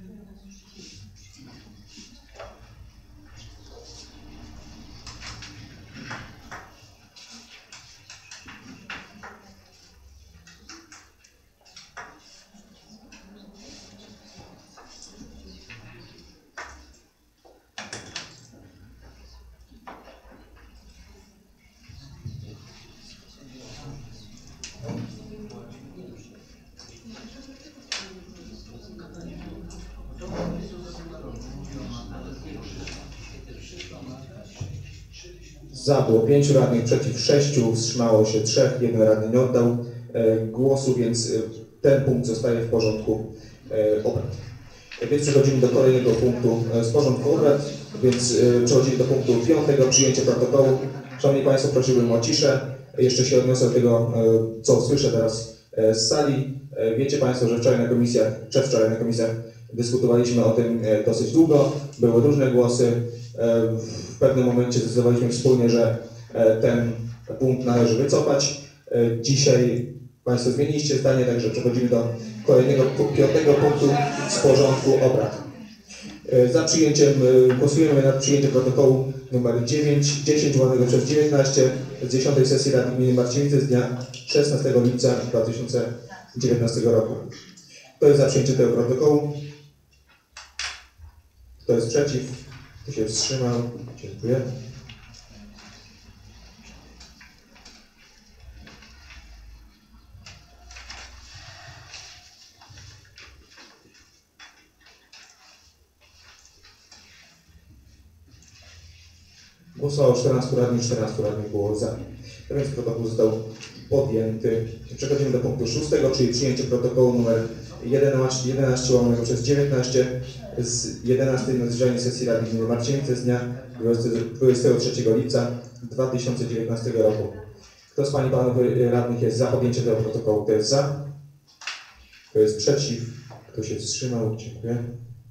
Za było pięciu radnych, przeciw sześciu, wstrzymało się trzech, jeden radny nie oddał e, głosu, więc e, ten punkt zostaje w porządku e, obrad. Więc przechodzimy do kolejnego punktu e, z porządku obrad, więc e, przechodzimy do punktu piątego, przyjęcie protokołu. Szanowni Państwo, prosiłbym o ciszę. Jeszcze się odniosę do tego, e, co słyszę teraz e, z sali. E, wiecie Państwo, że wczoraj na komisjach, przedwczoraj na komisjach dyskutowaliśmy o tym dosyć długo, były różne głosy. W pewnym momencie zdecydowaliśmy wspólnie, że ten punkt należy wycofać. Dzisiaj Państwo zmieniliście zdanie, także przechodzimy do kolejnego, piątego punktu z porządku obrad. Za przyjęciem, głosujemy nad przyjęciem protokołu nr dziewięć, dziesięć łamanego przez dziewiętnaście z dziesiątej sesji Rady Gminy Marcinice z dnia szesnastego lipca dwa tysiące dziewiętnastego roku. Kto jest za przyjęciem tego protokołu? Kto jest przeciw? Kto się wstrzymał? Dziękuję. Głosowało czternastu radnych, czternastu radnych było za. A więc protokół został podjęty. Przechodzimy do punktu szóstego, czyli przyjęcie protokołu nr jedenaście łamanego przez dziewiętnaście z jedenastej nadzwyczajnej sesji Rady Gminy Marcinice z dnia dwudziestego trzeciego lipca dwa tysiące dziewiętnastego roku. Kto z Pań i Panów Radnych jest za podjęciem tego protokołu? Kto jest za? Kto jest przeciw? Kto się wstrzymał? Dziękuję.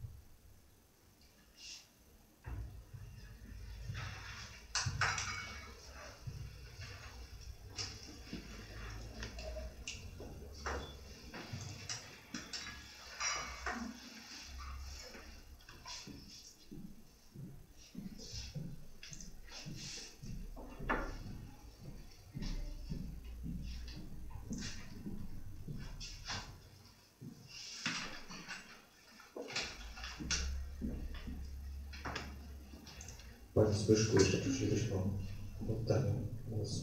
Panie Zbyszku, jeszcze prosilibyśmy o oddanie głosu.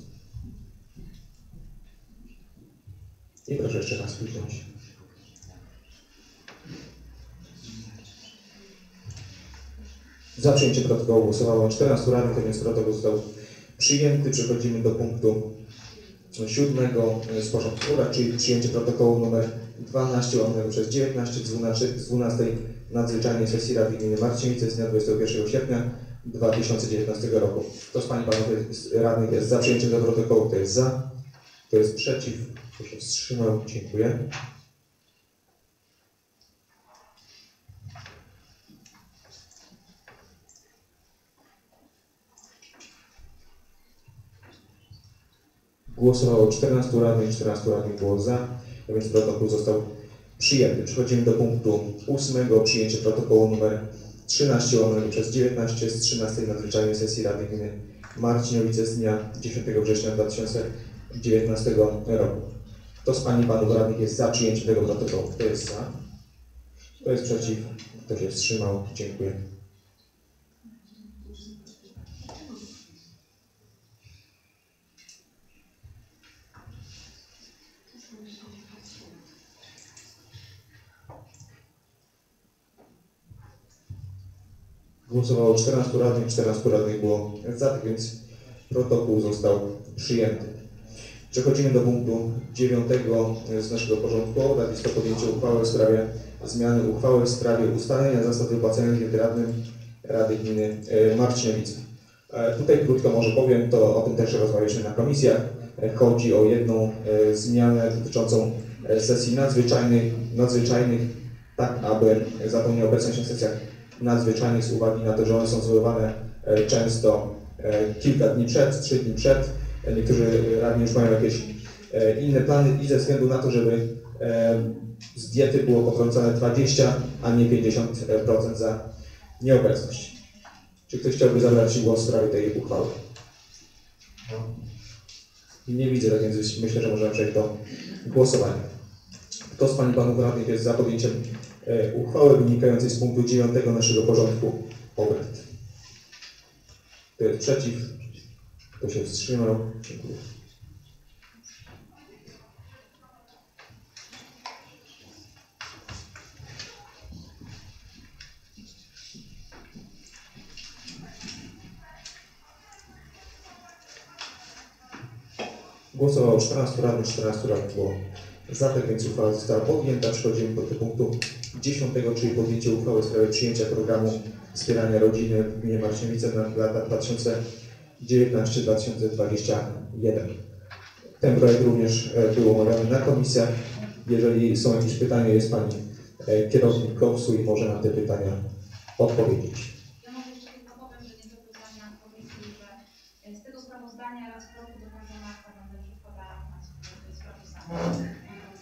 I proszę jeszcze raz pójść. Za przyjęcie protokołu głosowało czternastu radnych, więc protokół został przyjęty. Przechodzimy do punktu siódmego z porządku obrad, czyli przyjęcie protokołu nr dwanaście łamanego przez dziewiętnaście z dwunastej nadzwyczajnej sesji Rady Gminy Marcinice z dnia dwudziestego pierwszego sierpnia dwa tysiące dziewiętnastego roku. Kto z Pań i Panów Radnych jest za przyjęciem tego protokołu? Kto jest za? Kto jest przeciw? Kto się wstrzymał? Dziękuję. Głosowało czternastu radnych, czternastu radnych było za, a więc protokół został przyjęty. Przechodzimy do punktu ósmego, przyjęcie protokołu nr trzynaście łamanego przez dziewiętnaście z trzynastej nadzwyczajnej sesji Rady Gminy Marcinowice z dnia dziesiątego września dwa tysiące dziewiętnastego roku. Kto z Pań i Panów Radnych jest za przyjęciem tego protokołu? Kto jest za? Kto jest przeciw? Kto się wstrzymał? Dziękuję. Głosowało czternastu radnych, czternastu radnych było za, tak więc protokół został przyjęty. Przechodzimy do punktu dziewiątego z naszego porządku obrad. Jest to podjęcie uchwały w sprawie zmiany uchwały w sprawie ustalenia zasad wypłacania diety radnym Rady Gminy Marcinowice. Tutaj krótko może powiem, to o tym też rozmawialiśmy na komisjach. Chodzi o jedną zmianę dotyczącą sesji nadzwyczajnych, nadzwyczajnych tak aby zapewnić obecność na sesjach nadzwyczajnych z uwagi na to, że one są zwoływane często kilka dni przed, trzy dni przed. Niektórzy radni już mają jakieś inne plany i ze względu na to, żeby z diety było potrącone dwadzieścia, a nie pięćdziesiąt procent za nieobecność. Czy ktoś chciałby zabrać głos w sprawie tej uchwały? Nie widzę, tak więc myślę, że możemy przejść do głosowania. Kto z Pań i Panów Radnych jest za podjęciem uchwały wynikającej z punktu dziewiątego naszego porządku obrad? Kto jest przeciw? Kto się wstrzymał? Dziękuję. Głosowało czternastu radnych, czternastu radnych było za, tak więc uchwała została podjęta. Przechodzimy do punktu dziesiątego, czyli podjęcie uchwały w sprawie przyjęcia programu wspierania rodziny w gminie Marcinowice na lata dwa tysiące dziewiętnasty do dwa tysiące dwudziestego pierwszego. Ten projekt również był omawiany na komisjach. Jeżeli są jakieś pytania, jest Pani e, kierownik KOWS-u i może na te pytania odpowiedzieć. Ja może jeszcze tylko powiem, że nie tylko zdania komisji, że z tego sprawozdania raz w roku do końca marca będę przedkładała sprawozdanie.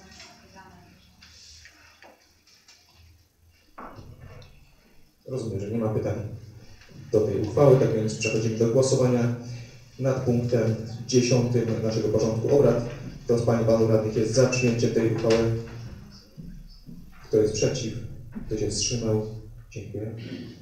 Rozumiem, że nie ma pytań do tej uchwały, tak więc przechodzimy do głosowania nad punktem dziesiątym naszego porządku obrad. Kto z Pań i Panów Radnych jest za przyjęciem tej uchwały? Kto jest przeciw? Kto się wstrzymał? Dziękuję.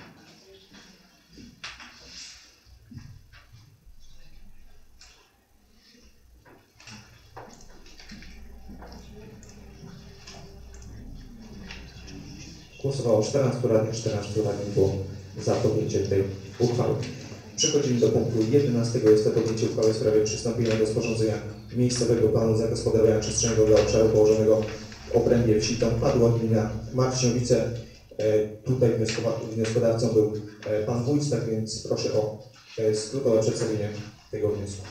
Głosowało czternastu radnych, czternastu radnych było za podjęciem tej uchwały. Przechodzimy do punktu jedenastego. Jest to podjęcie uchwały w sprawie przystąpienia do sporządzenia miejscowego planu zagospodarowania przestrzennego dla obszaru położonego w obrębie wsi Padła, gmina Marcinowice. E, tutaj wnioskodawcą był e, pan wójt, tak więc proszę o e, skrótowe przedstawienie tego wniosku.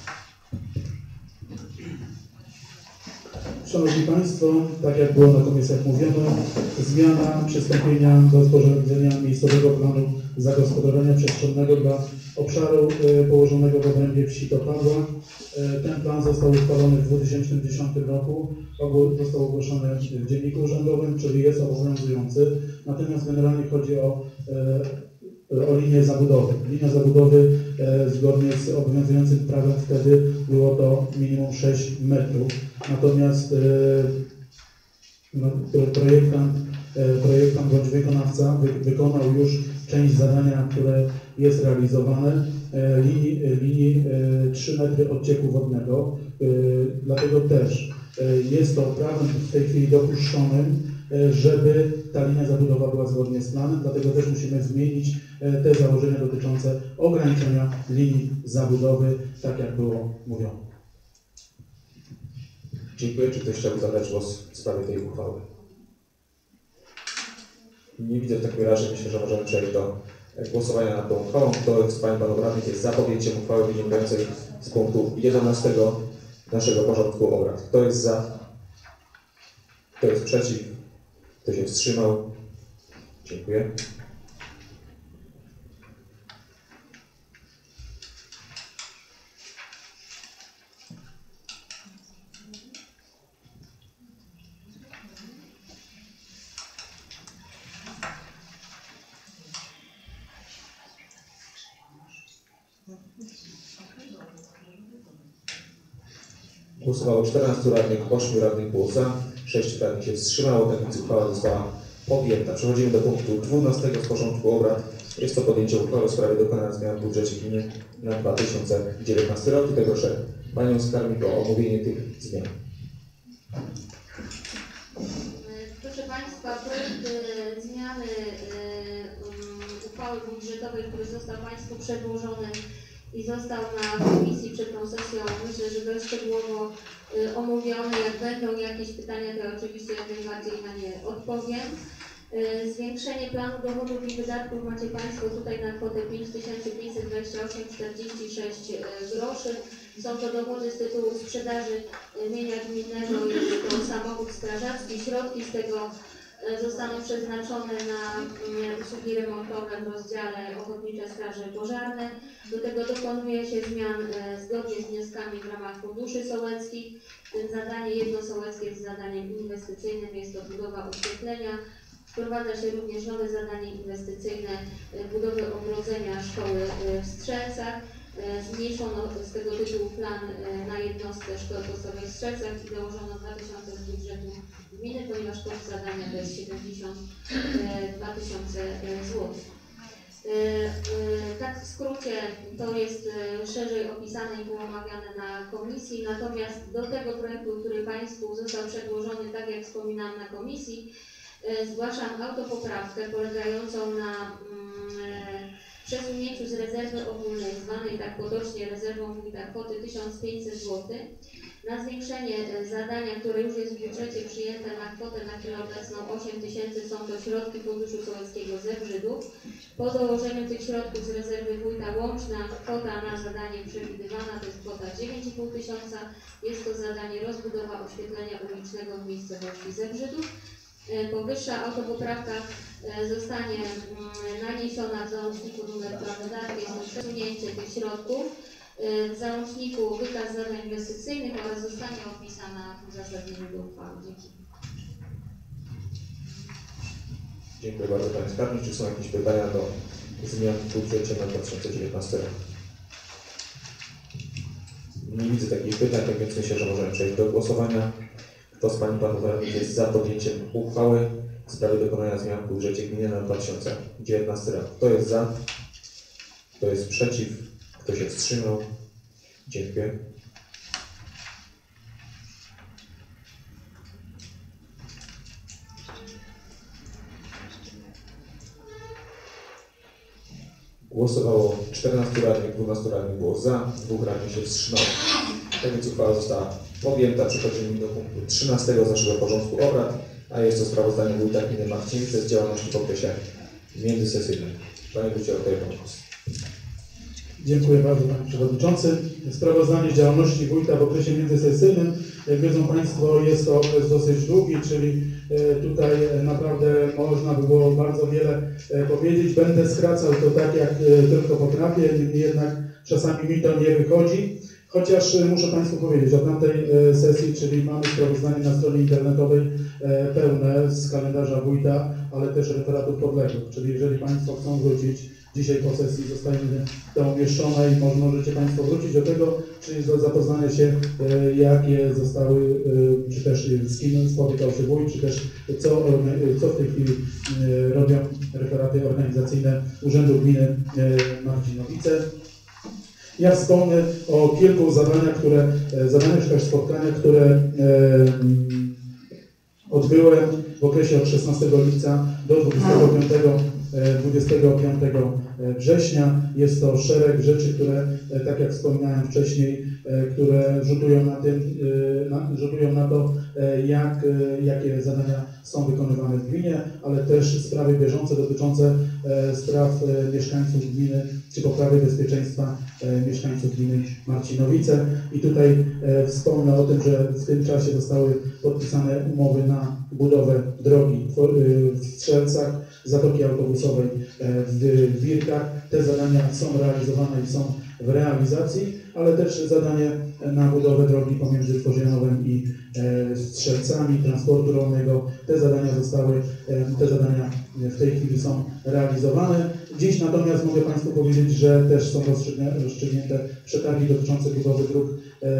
Szanowni Państwo, tak jak było na komisjach mówiono, zmiana przystąpienia do sporządzenia miejscowego planu zagospodarowania przestrzennego dla obszaru e, położonego w obrębie wsi Padła. E, ten plan został uchwalony w dwa tysiące dziesiątym roku, został ogłoszony w Dzienniku Urzędowym, czyli jest obowiązujący. Natomiast generalnie chodzi o e, o linię zabudowy. Linia zabudowy e, zgodnie z obowiązującym prawem wtedy było to minimum sześć metrów. Natomiast e, no, projektant, e, projektant bądź wykonawca wy, wykonał już część zadania, które jest realizowane, e, linii, e, linii e, trzy metry odcieku wodnego. E, dlatego też e, jest to prawem w tej chwili dopuszczonym, żeby ta linia zabudowa była zgodnie z planem, dlatego też musimy zmienić te założenia dotyczące ograniczenia linii zabudowy, tak jak było mówione. Dziękuję. Czy ktoś chciałby zabrać głos w sprawie tej uchwały? Nie widzę w takim razie. Myślę, że możemy przejść do głosowania nad tą uchwałą. Kto z Pań i Panów Radnych jest za podjęciem uchwały wynikającej z punktu jedenastego naszego porządku obrad? Kto jest za? Kto jest przeciw? Kto się wstrzymał? Dziękuję. Głosowało czternastu radnych, ośmiu radnych było za, sześciu radnych się wstrzymało, tak więc uchwała została podjęta. Przechodzimy do punktu dwunastego z porządku obrad. Jest to podjęcie uchwały w sprawie dokonania zmian w budżecie gminy na dwa tysiące dziewiętnasty rok. Tutaj proszę Panią Skarbnik o omówienie tych zmian. Proszę Państwa, projekt e, zmiany e, um, uchwały budżetowej, który został Państwu przedłożony i został na komisji przed tą sesją, myślę, że dość szczegółowo y, omówiony. Jak będą jakieś pytania, to oczywiście jak najbardziej na nie odpowiem. Y, zwiększenie planu dochodów i wydatków macie Państwo tutaj na kwotę pięć tysięcy pięćset dwadzieścia osiem przecinek czterdzieści sześć groszy. Są to dochody z tytułu sprzedaży y, mienia gminnego, jest to samochód strażacki. Środki z tego zostaną przeznaczone na usługi remontowe w rozdziale Ochotnicze Straże Pożarne. Do tego dokonuje się zmian zgodnie z wnioskami w ramach funduszy sołeckich. Zadanie jedno sołeckie jest zadaniem inwestycyjnym, jest to budowa oświetlenia. Wprowadza się również nowe zadanie inwestycyjne budowy ogrodzenia szkoły w Strzelcach. Zmniejszono z tego tytułu plan na jednostkę szkoły podstawowej w Strzelcach i dołożono dwa tysiące z budżetu gminy, ponieważ koszt zadania to jest siedemdziesiąt dwa tysiące złotych. Tak w skrócie to jest szerzej opisane i było omawiane na komisji, natomiast do tego projektu, który Państwu został przedłożony, tak jak wspominałam na komisji, zgłaszam autopoprawkę polegającą na przesunięciu z rezerwy ogólnej, zwanej tak potocznie rezerwą wójta, kwoty tysiąc pięćset złotych, na zwiększenie zadania, które już jest w budżecie przyjęte na kwotę na chwilę obecną osiem tysięcy, są to środki Funduszu Sołeckiego ze Brzydów. Po dołożeniu tych środków z rezerwy wójta łączna kwota na zadanie przewidywana to jest kwota dziewięć i pół tysiąca. Jest to zadanie rozbudowa oświetlenia ulicznego w miejscowości Zebrzydów. Powyższa autopoprawka zostanie naniesiona w załączniku numer prawodawcy, jest to przesunięcie tych środków. W załączniku wykaz zadań inwestycyjnych oraz zostanie opisana w uzasadnieniu do uchwały. Dzięki. Dziękuję bardzo Pani Skarbnik. Czy są jakieś pytania do zmian w budżecie na dwa tysiące dziewiętnasty rok? Nie widzę takich pytań, tak więc myślę, że możemy przejść do głosowania. Kto z Pani i Panów Radnych jest za podjęciem uchwały w sprawie dokonania zmian w budżecie gminy na dwa tysiące dziewiętnasty rok? Kto jest za? Kto jest przeciw? Kto się wstrzymał? Dziękuję. Głosowało czternastu radnych, dwunastu radnych było za, dwóch radnych się wstrzymało. Tak więc uchwała została podjęta. Przechodzimy do punktu trzynastego z naszego porządku obrad, a jest to sprawozdanie wójta gminy Marcinice z działalności w okresie międzysesyjnym. Panie wójcie, oddaję Panu głos. Dziękuję bardzo Panie Przewodniczący. Sprawozdanie z działalności wójta w okresie międzysesyjnym. Jak wiedzą Państwo, jest to okres dosyć długi, czyli tutaj naprawdę można by było bardzo wiele powiedzieć. Będę skracał to tak, jak tylko potrafię, niemniej jednak czasami mi to nie wychodzi. Chociaż muszę Państwu powiedzieć, od tamtej sesji, czyli mamy sprawozdanie na stronie internetowej pełne z kalendarza wójta, ale też referatów podległych. Czyli jeżeli Państwo chcą wrócić, dzisiaj po sesji zostanie to umieszczone i może, możecie Państwo wrócić do tego, czyli do zapoznania się, jakie zostały, czy też z kim spotykał się wójt, czy też co, co w tej chwili robią referaty organizacyjne Urzędu Gminy Marcinowice. Ja wspomnę o kilku zadaniach, które, zadaniach czy też spotkaniach, które odbyłem w okresie od szesnastego lipca do dwudziestego piątego września. Jest to szereg rzeczy, które, tak jak wspominałem wcześniej, które rzutują na, tym, na, rzutują na to, jak, jakie zadania są wykonywane w gminie, ale też sprawy bieżące dotyczące spraw mieszkańców gminy, czy poprawy bezpieczeństwa mieszkańców gminy Marcinowice. I tutaj wspomnę o tym, że w tym czasie zostały podpisane umowy na budowę drogi w Strzelcach, zatoki autobusowej w Wirkach. Te zadania są realizowane i są w realizacji, ale też zadanie na budowę drogi pomiędzy Tworzianowem i Strzelcami, transportu rolnego. Te zadania zostały, te zadania w tej chwili są realizowane. Dziś natomiast mogę Państwu powiedzieć, że też są rozstrzygnięte przetargi dotyczące budowy dróg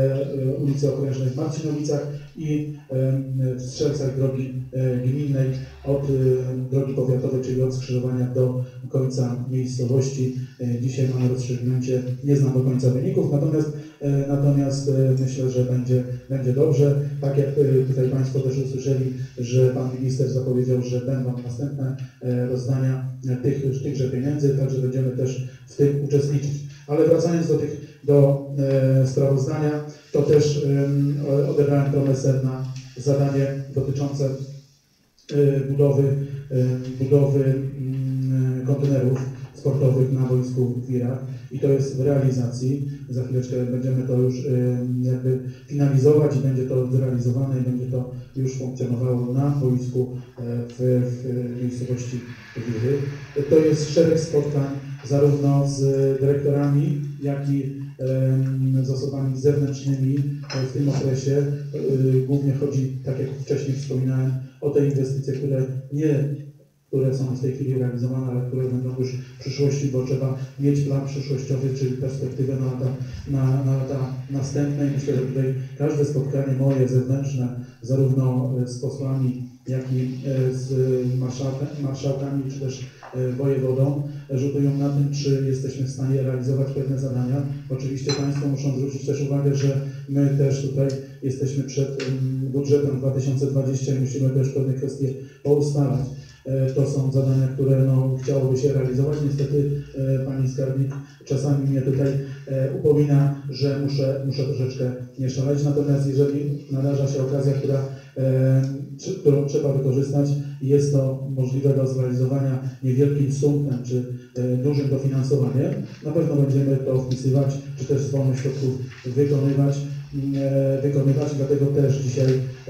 ulicy Okrężnej w Marcinowicach i w Strzelcach drogi gminnej od drogi powiatowej, czyli od skrzyżowania do końca miejscowości. Dzisiaj mamy rozstrzygnięcie, nie znam do końca wyników, natomiast, natomiast myślę, że będzie, będzie dobrze. Tak jak tutaj Państwo też usłyszeli, że Pan Minister zapowiedział, że będą następne rozdania tych, tychże pieniędzy, także będziemy też w tym uczestniczyć. Ale wracając do tych do e, sprawozdania, to też e, odebrałem promesę na zadanie dotyczące e, budowy, e, budowy e, kontenerów sportowych na boisku w Wirach i to jest w realizacji. Za chwileczkę będziemy to już e, jakby finalizować i będzie to zrealizowane i będzie to już funkcjonowało na boisku e, w, w miejscowości Wiry. To jest szereg spotkań zarówno z dyrektorami, jak i z osobami zewnętrznymi w tym okresie. Głównie chodzi, tak jak wcześniej wspominałem, o te inwestycje, które nie, które są w tej chwili realizowane, ale które będą już w przyszłości, bo trzeba mieć plan przyszłościowy, czyli perspektywę na lata, na, na lata następne. I myślę, że tutaj każde spotkanie moje zewnętrzne, zarówno z posłami, jak i z marszałkami, czy też wojewodą, rzutują na tym, czy jesteśmy w stanie realizować pewne zadania. Oczywiście Państwo muszą zwrócić też uwagę, że my też tutaj jesteśmy przed budżetem dwa tysiące dwudziestym i musimy też pewne kwestie poustalać. To są zadania, które no, chciałoby się realizować. Niestety Pani Skarbnik czasami mnie tutaj upomina, że muszę, muszę troszeczkę nie szaleć. Natomiast jeżeli nadarza się okazja, która, którą trzeba wykorzystać, jest to możliwe do zrealizowania niewielkim sumem czy dużym dofinansowaniem, na pewno będziemy to wpisywać, czy też z wolnych środków wykonywać. wykonywać. Dlatego też dzisiaj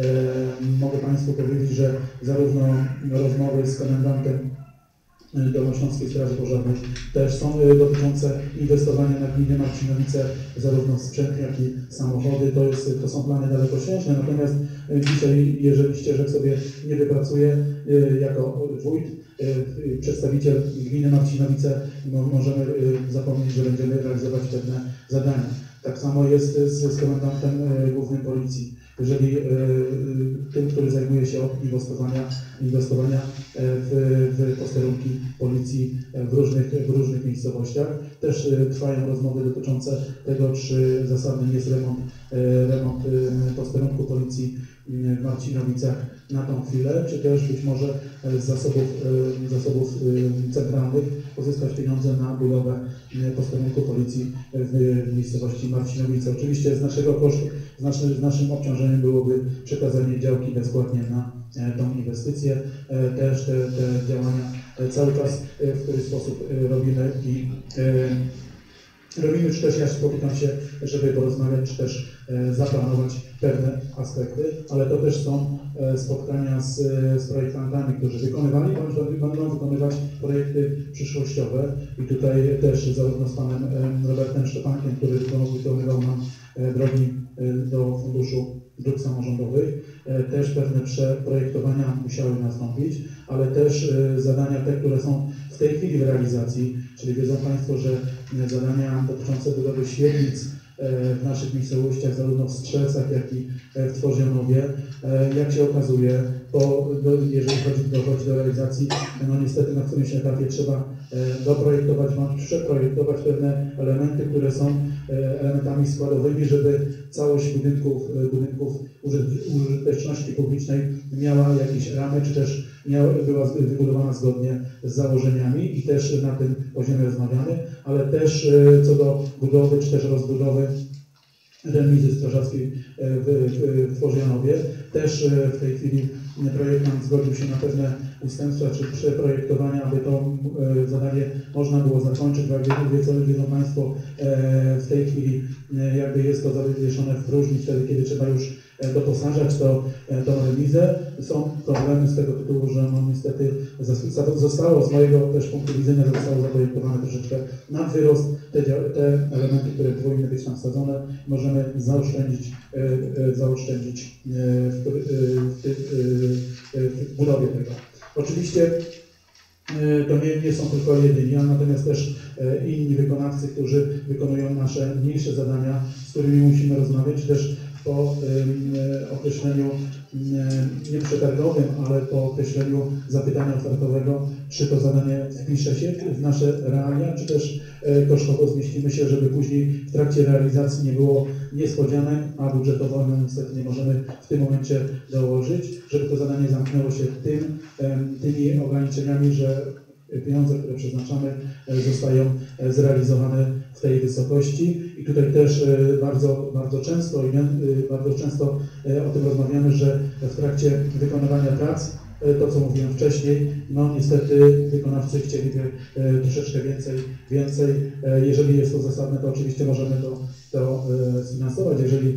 mogę Państwu powiedzieć, że zarówno rozmowy z komendantem Dolnośląskiej Straży Pożarnej też są dotyczące inwestowania na gminie Marcinowice, zarówno w sprzęt, jak i samochody. To, jest, to są plany dalekosiężne, natomiast dzisiaj, jeżeli ścieżek sobie nie wypracuje jako wójt, przedstawiciel gminy Marcinowice, no, możemy zapomnieć, że będziemy realizować pewne zadania. Tak samo jest z, z komendantem głównym policji. Jeżeli tym, który zajmuje się od inwestowania, inwestowania w, w posterunki policji w różnych, w różnych miejscowościach, też trwają rozmowy dotyczące tego, czy zasadny jest remont, remont posterunku policji w Marcinowicach na tą chwilę, czy też być może z zasobów, zasobów centralnych pozyskać pieniądze na budowę posterunku policji w miejscowości Marcinowice. Oczywiście z naszego kosztu, z naszym, z naszym obciążeniem byłoby przekazanie działki bezpłatnie na tą inwestycję. Też te, te działania cały czas w który sposób robimy i robimy, czy też ja spotykam się, żeby porozmawiać, czy też zaplanować pewne aspekty, ale to też są spotkania z, z projektantami, którzy wykonywali, bądź będą wykonywać projekty przyszłościowe i tutaj też zarówno z panem Robertem Szczepankiem, który wykonywał nam drogi do Funduszu Dróg Samorządowych, też pewne przeprojektowania musiały nastąpić, ale też zadania te, które są w tej chwili w realizacji, czyli wiedzą Państwo, że zadania dotyczące budowy świetlic w naszych miejscowościach, zarówno w Strzelcach, jak i w Tworzionowie, jak się okazuje, bo jeżeli chodzi, dochodzi do realizacji, no niestety na którymś etapie trzeba doprojektować bądź przeprojektować pewne elementy, które są elementami składowymi, żeby całość budynków, budynków użyteczności publicznej miała jakieś ramy, czy też miała, była wybudowana zgodnie z założeniami i też na tym poziomie rozmawiamy, ale też co do budowy, czy też rozbudowy remizy strażackiej w, w, w Tworzionowie. Też w tej chwili projektant zgodził się na pewne ustępstwa czy przeprojektowania, aby to zadanie można było zakończyć, bo jak wiedzą, wiedzą Państwo, w tej chwili jakby jest to zawieszone w próżni, wtedy kiedy trzeba już doposażać to, tą remizę. Są problemy z tego tytułu, że no niestety zostało, z mojego też punktu widzenia, zostało zaprojektowane troszeczkę na wyrost. Te, te elementy, które powinny być tam wsadzone, możemy zaoszczędzić, zaoszczędzić w, w, w, w budowie tego. Oczywiście to nie, nie są tylko jedyni, a natomiast też inni wykonawcy, którzy wykonują nasze mniejsze zadania, z którymi musimy rozmawiać, też po określeniu nie przetargowym, ale po określeniu zapytania ofertowego, czy to zadanie wpisze się w nasze realia, czy też kosztowo zmieścimy się, żeby później w trakcie realizacji nie było niespodzianek, a budżetowo no, niestety nie możemy w tym momencie dołożyć, żeby to zadanie zamknęło się tym, tymi ograniczeniami, że pieniądze, które przeznaczamy, zostają zrealizowane w tej wysokości. I tutaj też bardzo, bardzo często i bardzo często o tym rozmawiamy, że w trakcie wykonywania prac, to co mówiłem wcześniej, no niestety wykonawcy chcieliby troszeczkę więcej, więcej. Jeżeli jest to zasadne, to oczywiście możemy to, to sfinansować. Jeżeli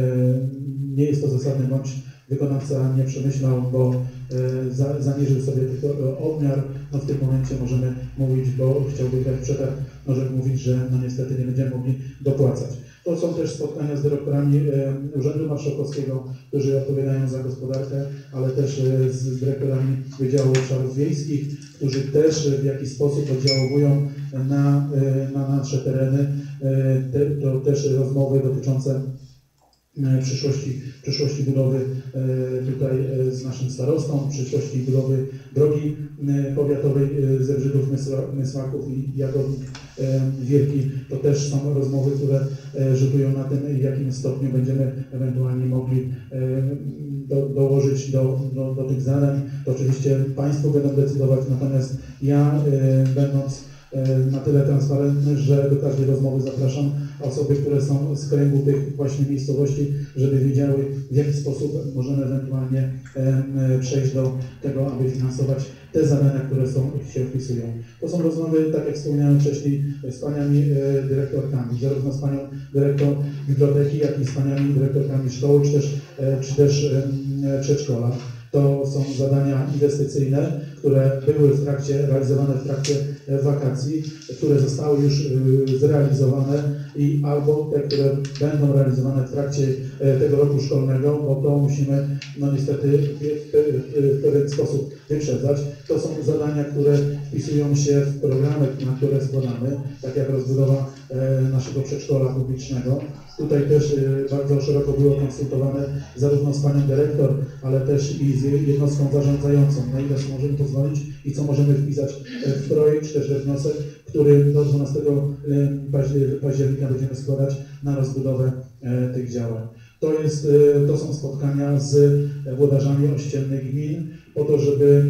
nie jest to zasadne, bądź wykonawca nie przemyślał, bo za, zamierzył sobie tylko odmiar, no w tym momencie możemy mówić, bo chciałby dać przetarg, możemy mówić, że no niestety nie będziemy mogli dopłacać. To są też spotkania z dyrektorami e, Urzędu Marszałkowskiego, którzy odpowiadają za gospodarkę, ale też e, z dyrektorami Wydziału Obszarów Wiejskich, którzy też w jakiś sposób oddziaływują na, e, na nasze tereny. E, te, to też rozmowy dotyczące przyszłości, przyszłości budowy tutaj z naszym starostą, przyszłości budowy drogi powiatowej ze Brzydów, Mysłaków i Jagodnik Wielki. To też są rozmowy, które rzutują na tym, w jakim stopniu będziemy ewentualnie mogli do, dołożyć do, do, do tych zadań. To oczywiście Państwo będą decydować, natomiast ja będąc na tyle transparentny, że do każdej rozmowy zapraszam osoby, które są z kręgu tych właśnie miejscowości, żeby wiedziały, w jaki sposób możemy ewentualnie przejść do tego, aby finansować te zadania, które są, się wpisują. To są rozmowy, tak jak wspomniałem wcześniej, z paniami dyrektorkami, zarówno z panią dyrektor biblioteki, jak i z paniami dyrektorkami szkoły, czy też, czy też przedszkola. To są zadania inwestycyjne, które były w trakcie, realizowane w trakcie wakacji, które zostały już zrealizowane i albo te, które będą realizowane w trakcie tego roku szkolnego, bo to musimy no niestety w pewien sposób wyprzedzać. To są zadania, które wpisują się w programy, na które składamy, tak jak rozbudowa naszego przedszkola publicznego. Tutaj też bardzo szeroko było konsultowane zarówno z panią dyrektor, ale też i z jednostką zarządzającą, na ile możemy pozwolić i co możemy wpisać w projekt, czy też we wniosek, który do dwunastego października będziemy składać na rozbudowę tych działań. To, jest, to są spotkania z włodarzami ościennych gmin, po to, żeby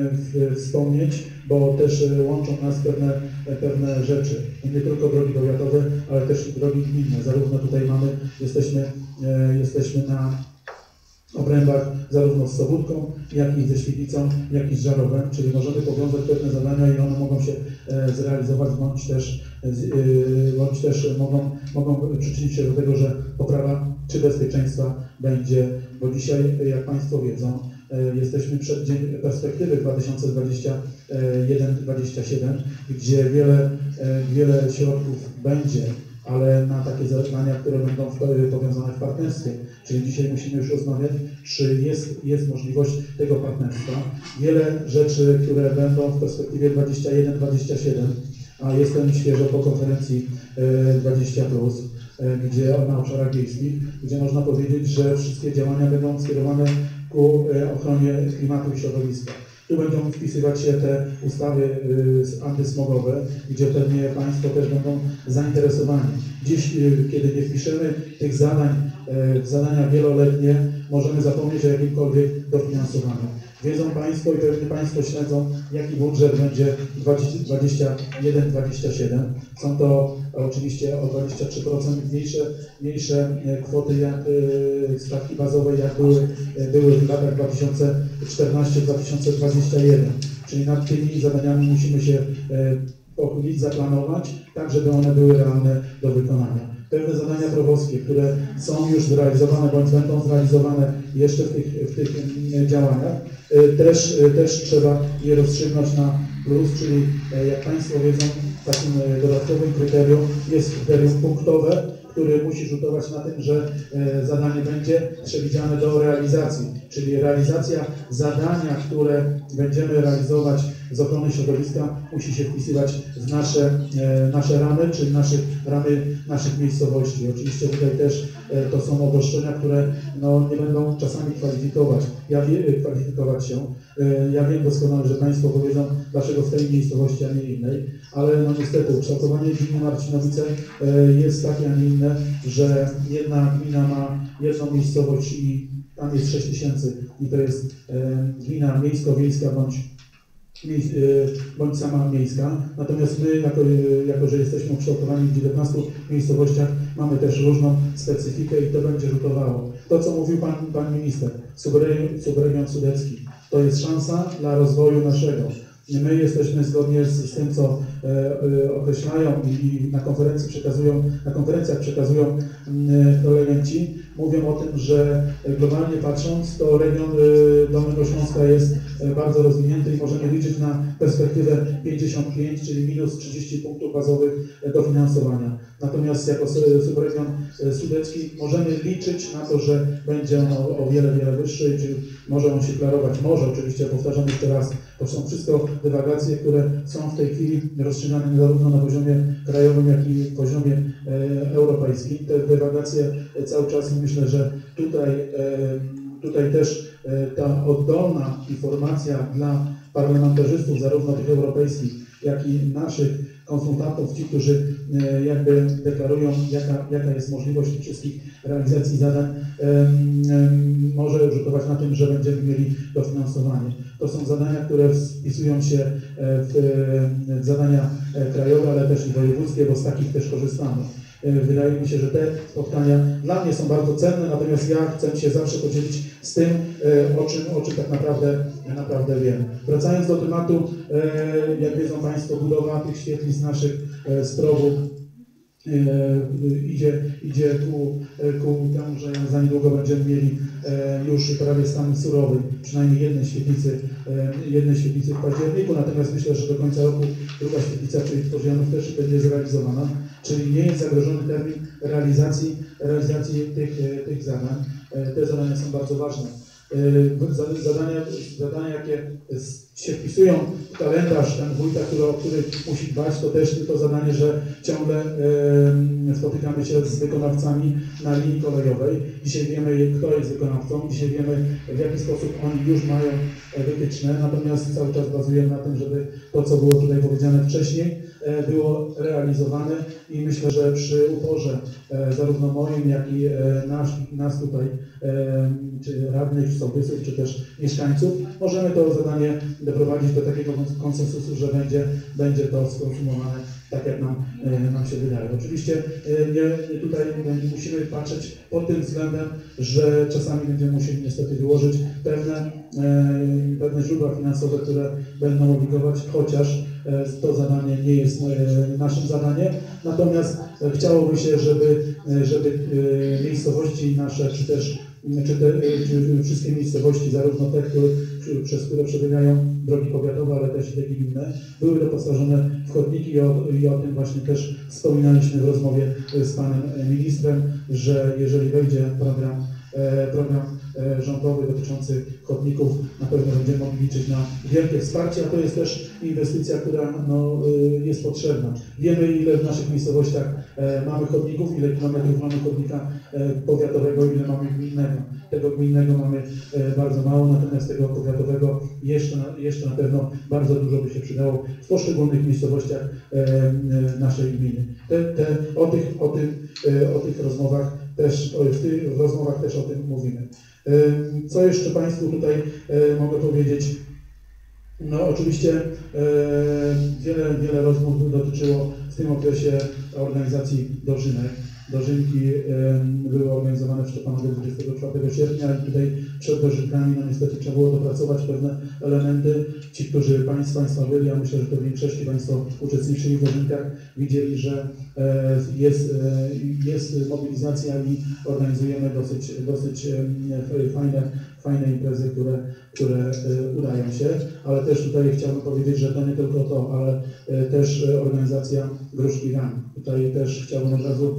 wspomnieć, bo też łączą nas pewne, pewne rzeczy. Nie tylko drogi powiatowe, ale też i drogi gminne. Zarówno tutaj mamy, jesteśmy, jesteśmy na obrębach zarówno z Sobótką, jak i ze Świdnicą, jak i z Żarowem, czyli możemy powiązać pewne zadania i one mogą się zrealizować, bądź też, bądź też mogą, mogą przyczynić się do tego, że poprawa czy bezpieczeństwa będzie, bo dzisiaj, jak Państwo wiedzą, jesteśmy przed dzień perspektywy dwa tysiące dwudziesty pierwszy do dwudziestego siódmego, gdzie wiele, wiele środków będzie, ale na takie zadania, które będą powiązane w partnerstwie. Czyli dzisiaj musimy już rozmawiać, czy jest, jest możliwość tego partnerstwa. Wiele rzeczy, które będą w perspektywie dwudziesty pierwszy do dwudziestego siódmego, a jestem świeżo po konferencji dwadzieścia plus, gdzie na obszarach wiejskich, gdzie można powiedzieć, że wszystkie działania będą skierowane ku ochronie klimatu i środowiska. Tu będą wpisywać się te ustawy antysmogowe, gdzie pewnie Państwo też będą zainteresowani. Dziś, kiedy nie wpiszemy tych zadań w zadania wieloletnie, możemy zapomnieć o jakimkolwiek dofinansowaniu. Wiedzą Państwo i pewnie Państwo śledzą, jaki budżet będzie dwudziesty pierwszy do dwudziestego siódmego. Są to oczywiście o dwadzieścia trzy procent mniejsze, mniejsze kwoty jak stawki bazowe, jak były, były w latach dwa tysiące czternastym do dwa tysiące dwudziestego pierwszego. Czyli nad tymi zadaniami musimy się pochylić, zaplanować, tak żeby one były realne do wykonania. Pewne zadania prowozkie, które są już zrealizowane bądź będą zrealizowane jeszcze w tych, w tych działaniach, też, też trzeba je rozstrzygnąć na plus, czyli jak Państwo wiedzą, takim dodatkowym kryterium jest kryterium punktowe, który musi rzutować na tym, że zadanie będzie przewidziane do realizacji, czyli realizacja zadania, które będziemy realizować z ochrony środowiska, musi się wpisywać w nasze, nasze ramy, czyli naszych, ramy naszych miejscowości. Oczywiście tutaj też to są obostrzenia, które no, nie będą czasami kwalifikować, ja wie, kwalifikować się. Ja wiem doskonale, że Państwo powiedzą, dlaczego w tej miejscowości, a nie innej, ale no niestety ukształtowanie gminy Marcinowice jest takie, a nie inne, że jedna gmina ma jedną miejscowość i tam jest sześć tysięcy i to jest gmina miejsko-wiejska bądź bądź sama miejska. Natomiast my, jako, jako że jesteśmy ukształtowani w dziewiętnastu miejscowościach, mamy też różną specyfikę i to będzie rzutowało. To, co mówił Pan, pan Minister, subregion, subregion sudecki, to jest szansa dla rozwoju naszego. My jesteśmy zgodnie z, z tym, co e, e, określają i, i na konferencji przekazują, na konferencjach przekazują e, prelegenci, mówią o tym, że globalnie patrząc, to region e, Dolnego Śląska jest e, bardzo rozwinięty i możemy liczyć na perspektywę pięćdziesiąt pięć, czyli minus trzydzieści punktów bazowych e, dofinansowania. Natomiast jako subregion e, sudecki możemy liczyć na to, że będzie on o, o wiele, wiele wyższy, czyli może on się klarować, może oczywiście, powtarzam jeszcze raz, to są wszystko dywagacje, które są w tej chwili rozstrzygane zarówno na poziomie krajowym, jak i poziomie e, europejskim. Te dywagacje cały czas, myślę, że tutaj, e, tutaj też e, ta oddolna informacja dla parlamentarzystów, zarówno tych europejskich, jak i naszych konsultantów, ci, którzy jakby deklarują, jaka, jaka jest możliwość tych wszystkich realizacji zadań, może rzutować na tym, że będziemy mieli dofinansowanie. To są zadania, które wpisują się w, w zadania krajowe, ale też i wojewódzkie, bo z takich też korzystamy. Wydaje mi się, że te spotkania dla mnie są bardzo cenne, natomiast ja chcę się zawsze podzielić z tym, o czym, o czym tak naprawdę, naprawdę wiem. Wracając do tematu, jak wiedzą Państwo, budowa tych świetlic naszych strowów idzie, idzie ku, ku temu, że za niedługo będziemy mieli już prawie stan surowy, przynajmniej jednej świetlicy, jednej świetlicy w październiku, natomiast myślę, że do końca roku druga świetlica, czyli w Korzianów, też będzie zrealizowana, czyli nie jest zagrożony termin realizacji, realizacji tych, tych zadań. Te zadania są bardzo ważne. Zadania, zadania jakie się wpisują w kalendarz ten wójta, który, o który musi dbać, to też tylko zadanie, że ciągle e, spotykamy się z wykonawcami na linii kolejowej. Dzisiaj wiemy, kto jest wykonawcą, dzisiaj wiemy, w jaki sposób oni już mają wytyczne, natomiast cały czas bazujemy na tym, żeby to, co było tutaj powiedziane wcześniej, e, było realizowane i myślę, że przy uporze e, zarówno moim, jak i e, nas, nas tutaj, e, czy radnych, czy sołtysów, czy też mieszkańców, możemy to zadanie doprowadzić do takiego konsensusu, że będzie, będzie to skonsumowane tak, jak nam, nam się wydaje. Oczywiście nie, tutaj musimy patrzeć pod tym względem, że czasami będziemy musieli niestety wyłożyć pewne, pewne źródła finansowe, które będą obligować, chociaż to zadanie nie jest naszym zadaniem. Natomiast chciałoby się, żeby, żeby miejscowości nasze, czy też czy te czy wszystkie miejscowości, zarówno te, które, przez które przebiegają drogi powiatowe, ale też i te gminne, były doposażone w chodniki i o, i o tym właśnie też wspominaliśmy w rozmowie z panem ministrem, że jeżeli wejdzie program, program rządowy dotyczący chodników, na pewno będziemy mogli liczyć na wielkie wsparcie, a to jest też inwestycja, która no, jest potrzebna. Wiemy, ile w naszych miejscowościach mamy chodników, ile kilometrów mamy chodnika powiatowego, ile mamy gminnego. Tego gminnego mamy bardzo mało, natomiast tego powiatowego jeszcze na, jeszcze na pewno bardzo dużo by się przydało w poszczególnych miejscowościach naszej gminy. Te, te, o, tych, o, tym, o tych rozmowach też, w tych rozmowach też o tym mówimy. Co jeszcze Państwu tutaj mogę powiedzieć? No oczywiście wiele, wiele rozmów dotyczyło w tym okresie organizacji dożynek. Dożynki były organizowane w Szczepanowie dwudziestego czwartego sierpnia i tutaj przed dożynkami no niestety trzeba było dopracować pewne elementy. Ci, którzy Państw, Państwa byli, ja myślę, że to w większości Państwo uczestniczyli w dożynkach, widzieli, że jest, jest mobilizacja i organizujemy dosyć, dosyć fajne, fajne imprezy, które, które udają się, ale też tutaj chciałbym powiedzieć, że to nie tylko to, ale też organizacja Gruszki Run. Tutaj też chciałbym od razu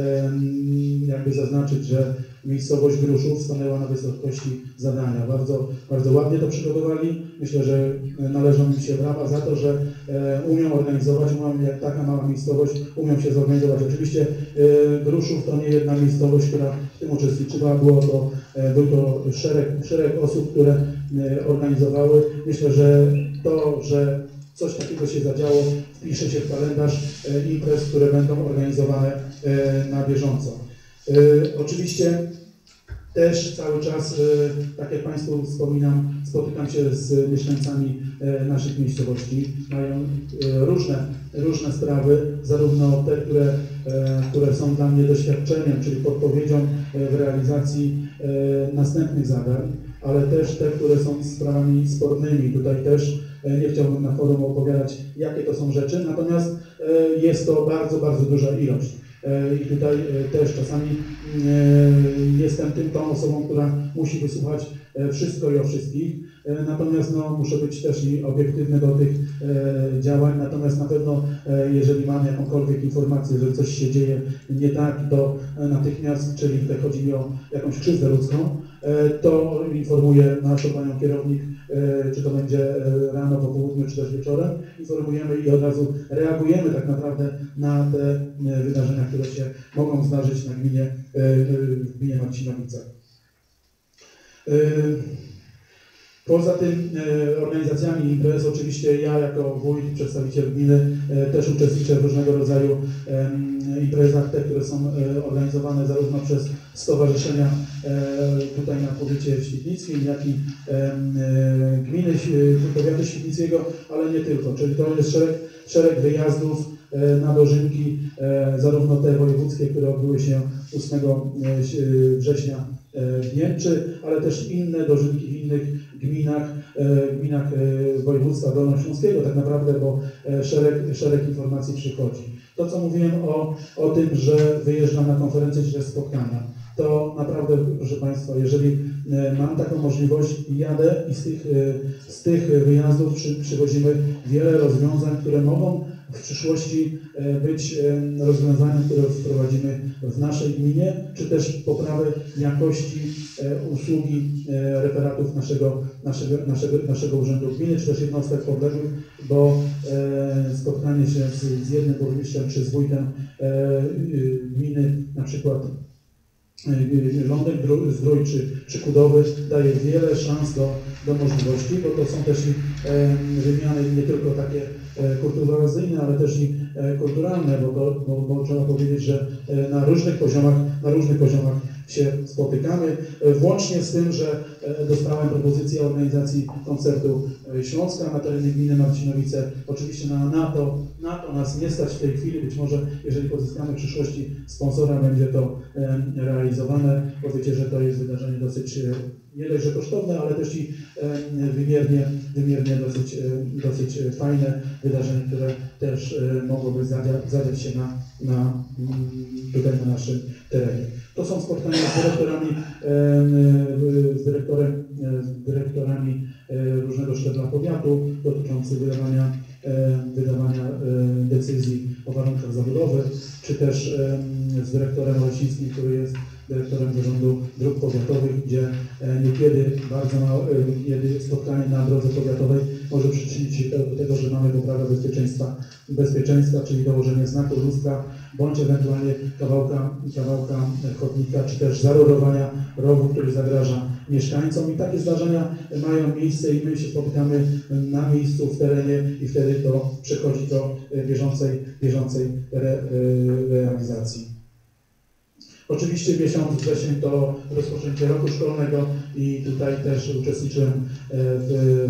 jakby zaznaczyć, że miejscowość Gruszów stanęła na wysokości zadania. Bardzo, bardzo ładnie to przygotowali. Myślę, że należą im się brawa za to, że umią organizować, umią, jak taka mała miejscowość, umią się zorganizować. Oczywiście Gruszów to nie jedna miejscowość, która w tym uczestniczyła. Było to, był to szereg, szereg osób, które organizowały. Myślę, że to, że coś takiego się zadziało, wpisze się w kalendarz imprez, które będą organizowane na bieżąco. Oczywiście też cały czas, tak jak Państwu wspominam, spotykam się z mieszkańcami naszych miejscowości. Mają różne, różne sprawy, zarówno te, które, które są dla mnie doświadczeniem, czyli podpowiedzią w realizacji następnych zadań, ale też te, które są sprawami spornymi. Tutaj też nie chciałbym na forum opowiadać, jakie to są rzeczy, natomiast jest to bardzo, bardzo duża ilość. I tutaj też czasami jestem tym tą osobą, która musi wysłuchać wszystko i o wszystkich. Natomiast no, muszę być też i obiektywny do tych działań. Natomiast na pewno, jeżeli mam jakąkolwiek informację, że coś się dzieje nie tak, to natychmiast, czyli tutaj chodzi mi o jakąś krzywdę ludzką, to informuję naszą panią kierownik, czy to będzie rano, po południu, czy też wieczorem. Informujemy i od razu reagujemy tak naprawdę na te wydarzenia, które się mogą zdarzyć na gminie, w gminie Marcinowice. Poza tym e, organizacjami imprez, oczywiście ja jako wójt, przedstawiciel gminy e, też uczestniczę w różnego rodzaju e, imprezach, te, które są e, organizowane zarówno przez stowarzyszenia e, tutaj na powiecie świdnickim, jak i e, e, gminy e, powiatu świdnickiego, ale nie tylko, czyli to jest szereg, szereg wyjazdów e, na dożynki, e, zarówno te wojewódzkie, które odbyły się ósmego września w Niemczy, ale też inne dożynki w innych gminach, gminach województwa dolnośląskiego tak naprawdę, bo szereg, szereg informacji przychodzi. To, co mówiłem o, o tym, że wyjeżdżam na konferencje czy też spotkania, to naprawdę, proszę Państwa, jeżeli mam taką możliwość, jadę i z tych, z tych wyjazdów przy, przywozimy wiele rozwiązań, które mogą w przyszłości być rozwiązaniem, które wprowadzimy w naszej gminie, czy też poprawy jakości usługi referatów naszego, naszego, naszego, naszego urzędu gminy, czy też jednostek podległych, bo spotkanie się z, z jednym burmistrzem czy z wójtem gminy, na przykład Lądek Zdrój czy, czy Kudowy, daje wiele szans do, do możliwości, bo to są też i e, wymiany nie tylko takie e, kulturyzacyjne, ale też i e, kulturalne, bo, to, bo, bo trzeba powiedzieć, że e, na różnych poziomach, na różnych poziomach się spotykamy, e, włącznie z tym, że e, dostałem propozycję organizacji koncertu e, Śląska na terenie gminy Marcinowice. Oczywiście na, na, to, na to nas nie stać w tej chwili, być może jeżeli pozyskamy w przyszłości sponsora, będzie to e, realizowane, bo wiecie, że to jest wydarzenie dosyć e, nie dość, że kosztowne, ale też i e, wymiernie, wymiernie dosyć, e, dosyć fajne wydarzenie, które też e, mogłoby zadziać, zadziać się na, na, tutaj na naszym terenie. To są spotkania z dyrektorami, z, dyrektorem, z dyrektorami różnego szczebla powiatu dotyczące wydawania, wydawania decyzji o warunkach zabudowy, czy też z dyrektorem Olesińskim, który jest dyrektorem zarządu dróg powiatowych, gdzie niekiedy bardzo mało, niekiedy spotkanie na drodze powiatowej może przyczynić się do tego, że mamy poprawę bezpieczeństwa, bezpieczeństwa, czyli dołożenie znaku lustra, bądź ewentualnie kawałka, kawałka chodnika, czy też zarurowania rowu, który zagraża mieszkańcom. I takie zdarzenia mają miejsce i my się spotykamy na miejscu, w terenie i wtedy to przechodzi do bieżącej, bieżącej re, realizacji. Oczywiście miesiąc wrzesień to rozpoczęcie roku szkolnego i tutaj też uczestniczyłem w,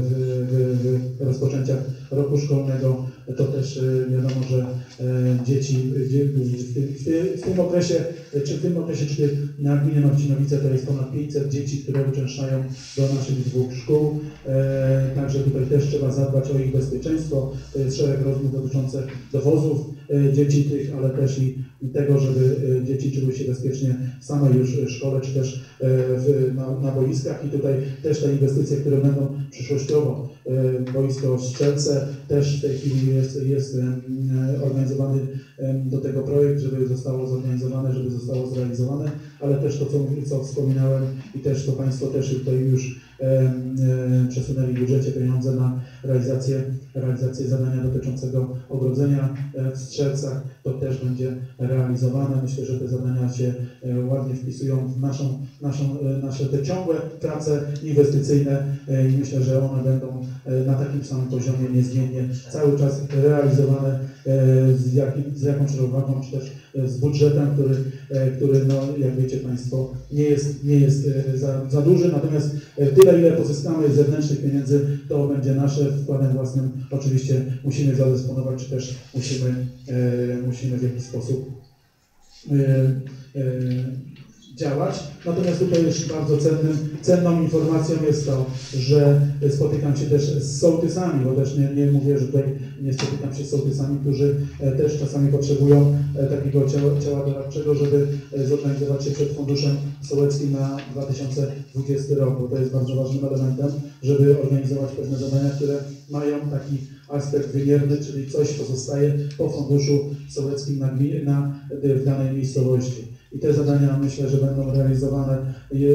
w, w, w rozpoczęciach roku szkolnego. To też wiadomo, że dzieci w tym, w tym okresie, czy w tym okresie, czy na gminie Marcinowice to jest ponad pięćset dzieci, które uczęszczają do naszych dwóch szkół. Także tutaj też trzeba zadbać o ich bezpieczeństwo. To jest szereg rozmów dotyczących dowozów dzieci tych, ale też i tego, żeby dzieci czuły się bezpiecznie w samej już szkole, czy też w, na, na boiskach. I tutaj też te inwestycje, które będą przyszłościowo, boisko Strzelce, też w tej chwili jest, jest organizowany do tego projekt, żeby zostało zorganizowane, żeby zostało zrealizowane, ale też to, co, co wspominałem i też to Państwo też tutaj już e, e, przesunęli w budżecie pieniądze na realizację, realizację zadania dotyczącego ogrodzenia w Strzelcach, to też będzie realizowane. Myślę, że te zadania się e, ładnie wpisują w naszą, naszą, e, nasze te ciągłe prace inwestycyjne e, i myślę, że one będą e, na takim samym poziomie niezmiennie cały czas realizowane e, z, jakim, z jakąś rozwagą, czy też z budżetem, który, który no, jak wiecie Państwo, nie jest, nie jest za, za duży, natomiast tyle, ile pozyskamy z zewnętrznych pieniędzy, to będzie nasze, wkładem własnym oczywiście musimy zadysponować, czy też musimy, e, musimy w jakiś sposób e, e, działać. Natomiast tutaj jeszcze bardzo cennym, cenną informacją jest to, że spotykam się też z sołtysami, bo też nie, nie mówię, że tutaj nie spotykam się z sołtysami, którzy też czasami potrzebują takiego ciała, ciała doradczego, żeby zorganizować się przed funduszem sołeckim na dwa tysiące dwudziesty rok, bo to jest bardzo ważnym elementem, żeby organizować pewne zadania, które mają taki aspekt wymierny, czyli coś pozostaje po funduszu sołeckim na, na, w danej miejscowości. I te zadania myślę, że będą realizowane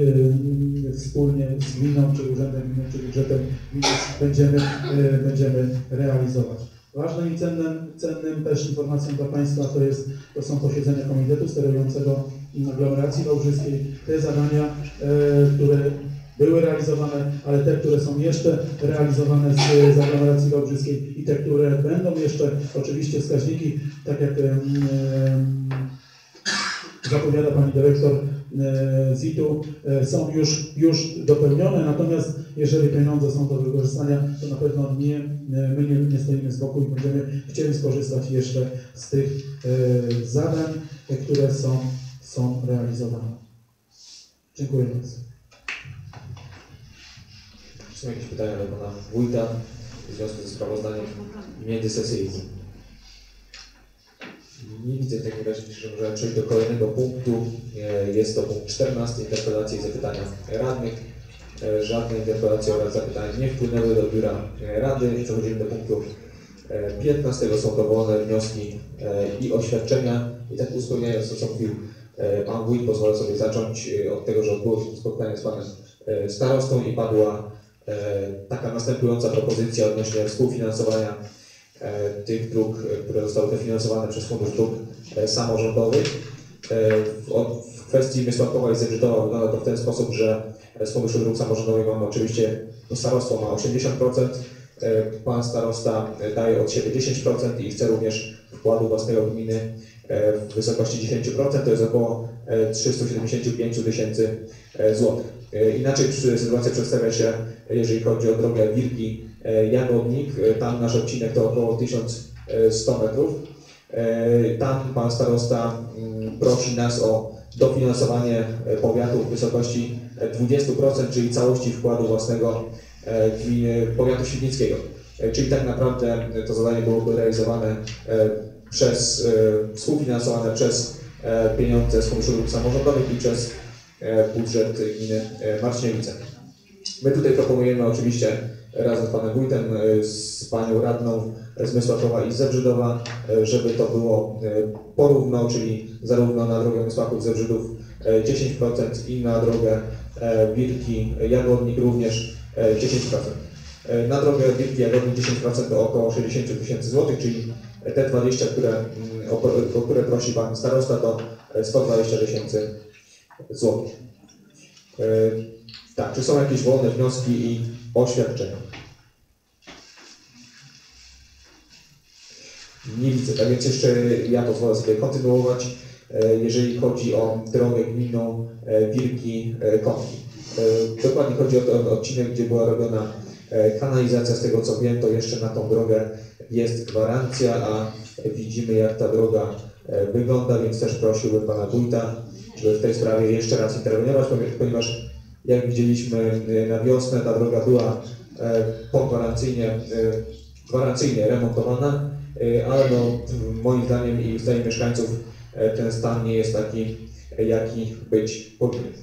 e, wspólnie z gminą, czy urzędem gminy, czy budżetem gminy będziemy, e, będziemy realizować. Ważnym i cennym, cennym też informacją dla Państwa to, jest, to są posiedzenia Komitetu Sterującego Aglomeracji Wałbrzyskiej. Te zadania, e, które były realizowane, ale te, które są jeszcze realizowane z, z aglomeracji wałbrzyskiej i te, które będą jeszcze, oczywiście wskaźniki, tak jak e, zapowiada Pani Dyrektor e, Z I T-u, e, są już, już dopełnione, natomiast jeżeli pieniądze są do wykorzystania, to na pewno nie, my nie, nie stoimy z boku i będziemy chcieli skorzystać jeszcze z tych e, zadań, e, które są, są realizowane. Dziękuję bardzo. Są jakieś pytania do Pana Wójta w związku ze sprawozdaniem międzysesyjnym? Nie widzę w takim razie, że możemy przejść do kolejnego punktu. Jest to punkt czternasty, interpelacje i zapytania radnych. Żadne interpelacje oraz zapytania nie wpłynęły do biura rady. Przechodzimy do punktu piętnastego. Są to wolne wnioski i oświadczenia. I tak uzupełniając to, co mówił Pan Wójt, pozwolę sobie zacząć od tego, że odbyło się spotkanie z Panem Starostą i padła taka następująca propozycja odnośnie współfinansowania tych dróg, które zostały dofinansowane przez Fundusz Dróg Samorządowych. W kwestii Mysłakowa i Zebrzydova wygląda to w ten sposób, że z Funduszu Dróg Samorządowych mamy oczywiście, to starostwo ma osiemdziesiąt procent, Pan Starosta daje od siebie dziesięć procent i chce również wkładu własnego gminy w wysokości dziesięć procent, to jest około trzysta siedemdziesiąt pięć tysięcy złotych. Inaczej sytuacja przedstawia się, jeżeli chodzi o drogę Wilki-Jagodnik. Tam nasz odcinek to około tysiąc sto metrów. Tam Pan Starosta prosi nas o dofinansowanie powiatu w wysokości dwadzieścia procent, czyli całości wkładu własnego gminy powiatu świdnickiego. Czyli tak naprawdę to zadanie byłoby realizowane przez, współfinansowane przez pieniądze z Funduszu Dróg Samorządowych i przez budżet gminy Marcinowice. My tutaj proponujemy oczywiście razem z Panem Wójtem, z Panią Radną z Mysłakowa i z Zebrzydowa, żeby to było porówno, czyli zarówno na drogę Mysłaków-Zebrzydów dziesięć procent i na drogę Wilki-Jagodnik również dziesięć procent. Na drogę Wilki-Jagodnik dziesięć procent to około sześćdziesiąt tysięcy złotych, czyli te dwadzieścia, które, o, o które prosi Pan Starosta, to sto dwadzieścia tysięcy złotych. E, tak, czy są jakieś wolne wnioski i oświadczenia? Nie widzę, tak więc jeszcze ja pozwolę sobie kontynuować. E, jeżeli chodzi o drogę gminną e, Wilki-Kątki. E, dokładnie chodzi o ten odcinek, gdzie była robiona e, kanalizacja. Z tego co wiem, to jeszcze na tą drogę jest gwarancja, a widzimy jak ta droga e, wygląda, więc też prosiłbym Pana Wójta, żeby w tej sprawie jeszcze raz interweniować, ponieważ jak widzieliśmy na wiosnę, ta droga była pogwarancyjnie, gwarancyjnie remontowana, ale no, moim zdaniem i zdaniem mieszkańców ten stan nie jest taki, jaki być powinien.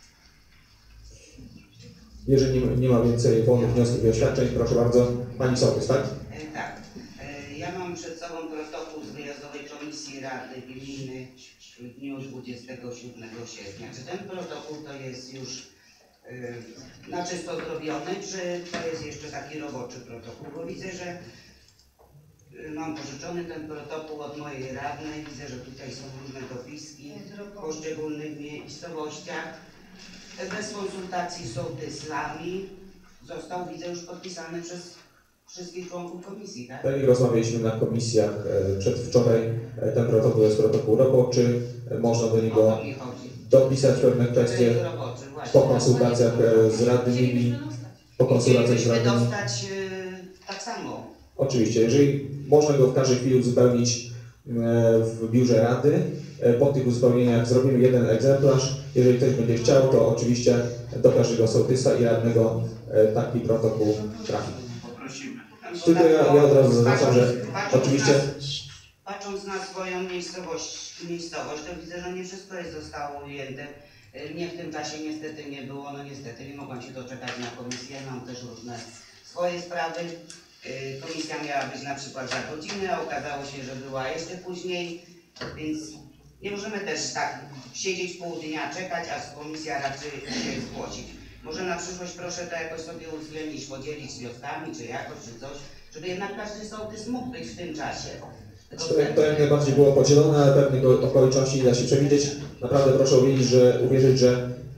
Jeżeli nie, nie ma więcej wolnych wniosków i oświadczeń, proszę bardzo, Pani Sołtys, tak? Tak. Ja mam przed sobą protokół z wyjazdowej komisji Rady Gminy w dniu dwudziestego siódmego sierpnia. Czy ten protokół to jest już yy, na czysto zrobiony, czy to jest jeszcze taki roboczy protokół? Bo widzę, że yy, mam pożyczony ten protokół od mojej radnej. Widzę, że tutaj są różne dopiski w poszczególnych miejscowościach. Bez konsultacji z sołtysami został, widzę, już podpisany przez wszystkich członków komisji, tak? Tak jak rozmawialiśmy na komisjach przedwczoraj, ten protokół jest protokół roboczy, można do niego dopisać pewne kwestie po konsultacjach z radnymi, po konsultacjach z radnymi. dostać tak samo. Oczywiście, jeżeli można go w każdej chwili uzupełnić w biurze rady, po tych uzupełnieniach zrobimy jeden egzemplarz. Jeżeli ktoś będzie chciał, to oczywiście do każdego sołtysa i radnego taki protokół trafi. Tylko ja, ja od razu zaznaczam, że oczywiście... Patrząc na swoją miejscowość, miejscowość, to widzę, że nie wszystko jest zostało ujęte. Mnie w tym czasie niestety nie było, no niestety nie mogłam się doczekać na komisję, mam też różne swoje sprawy. Komisja miała być na przykład za godzinę, a okazało się, że była jeszcze później, więc nie możemy też tak siedzieć pół dnia, czekać, a komisja raczej się zgłosić. Może na przyszłość proszę to jakoś sobie uwzględnić, podzielić z wioskami, czy jakoś, czy coś, żeby jednak każdy sołtys mógł być w tym czasie. To, to jak najbardziej było podzielone, ale pewnych okoliczności nie da się przewidzieć. Naprawdę proszę uwierzyć, że, uwierzyć, że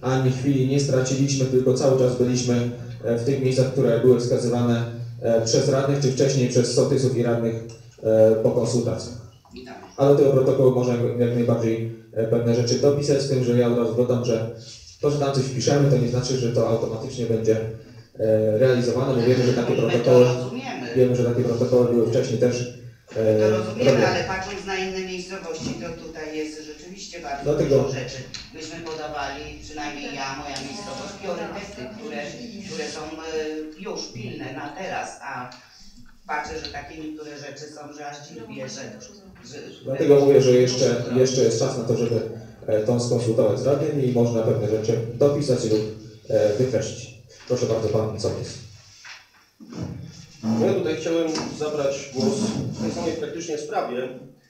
ani chwili nie straciliśmy, tylko cały czas byliśmy w tych miejscach, które były wskazywane przez radnych, czy wcześniej przez sołtysów i radnych po konsultacjach. A do tego protokołu można jak najbardziej pewne rzeczy dopisać, z tym, że ja od razu dodam, że to, że tam coś wpiszemy, to nie znaczy, że to automatycznie będzie realizowane, bo wiemy, że takie protokoły, wiemy, że takie protokoły były wcześniej też To rozumiemy, ale patrząc na inne miejscowości, to tutaj jest rzeczywiście bardzo Dlatego... dużo rzeczy. Myśmy podawali, przynajmniej ja, moja miejscowość, priorytety, które, które są już pilne na teraz, a patrzę, że takie niektóre rzeczy są, że aż dziwię, że... że Dlatego mówię, że jeszcze, jeszcze jest czas na to, żeby to skonsultować z radnymi i można pewne rzeczy dopisać lub wykreślić. Proszę bardzo, pan sołtys. Ja tutaj chciałem zabrać głos w tej samej praktycznie sprawie,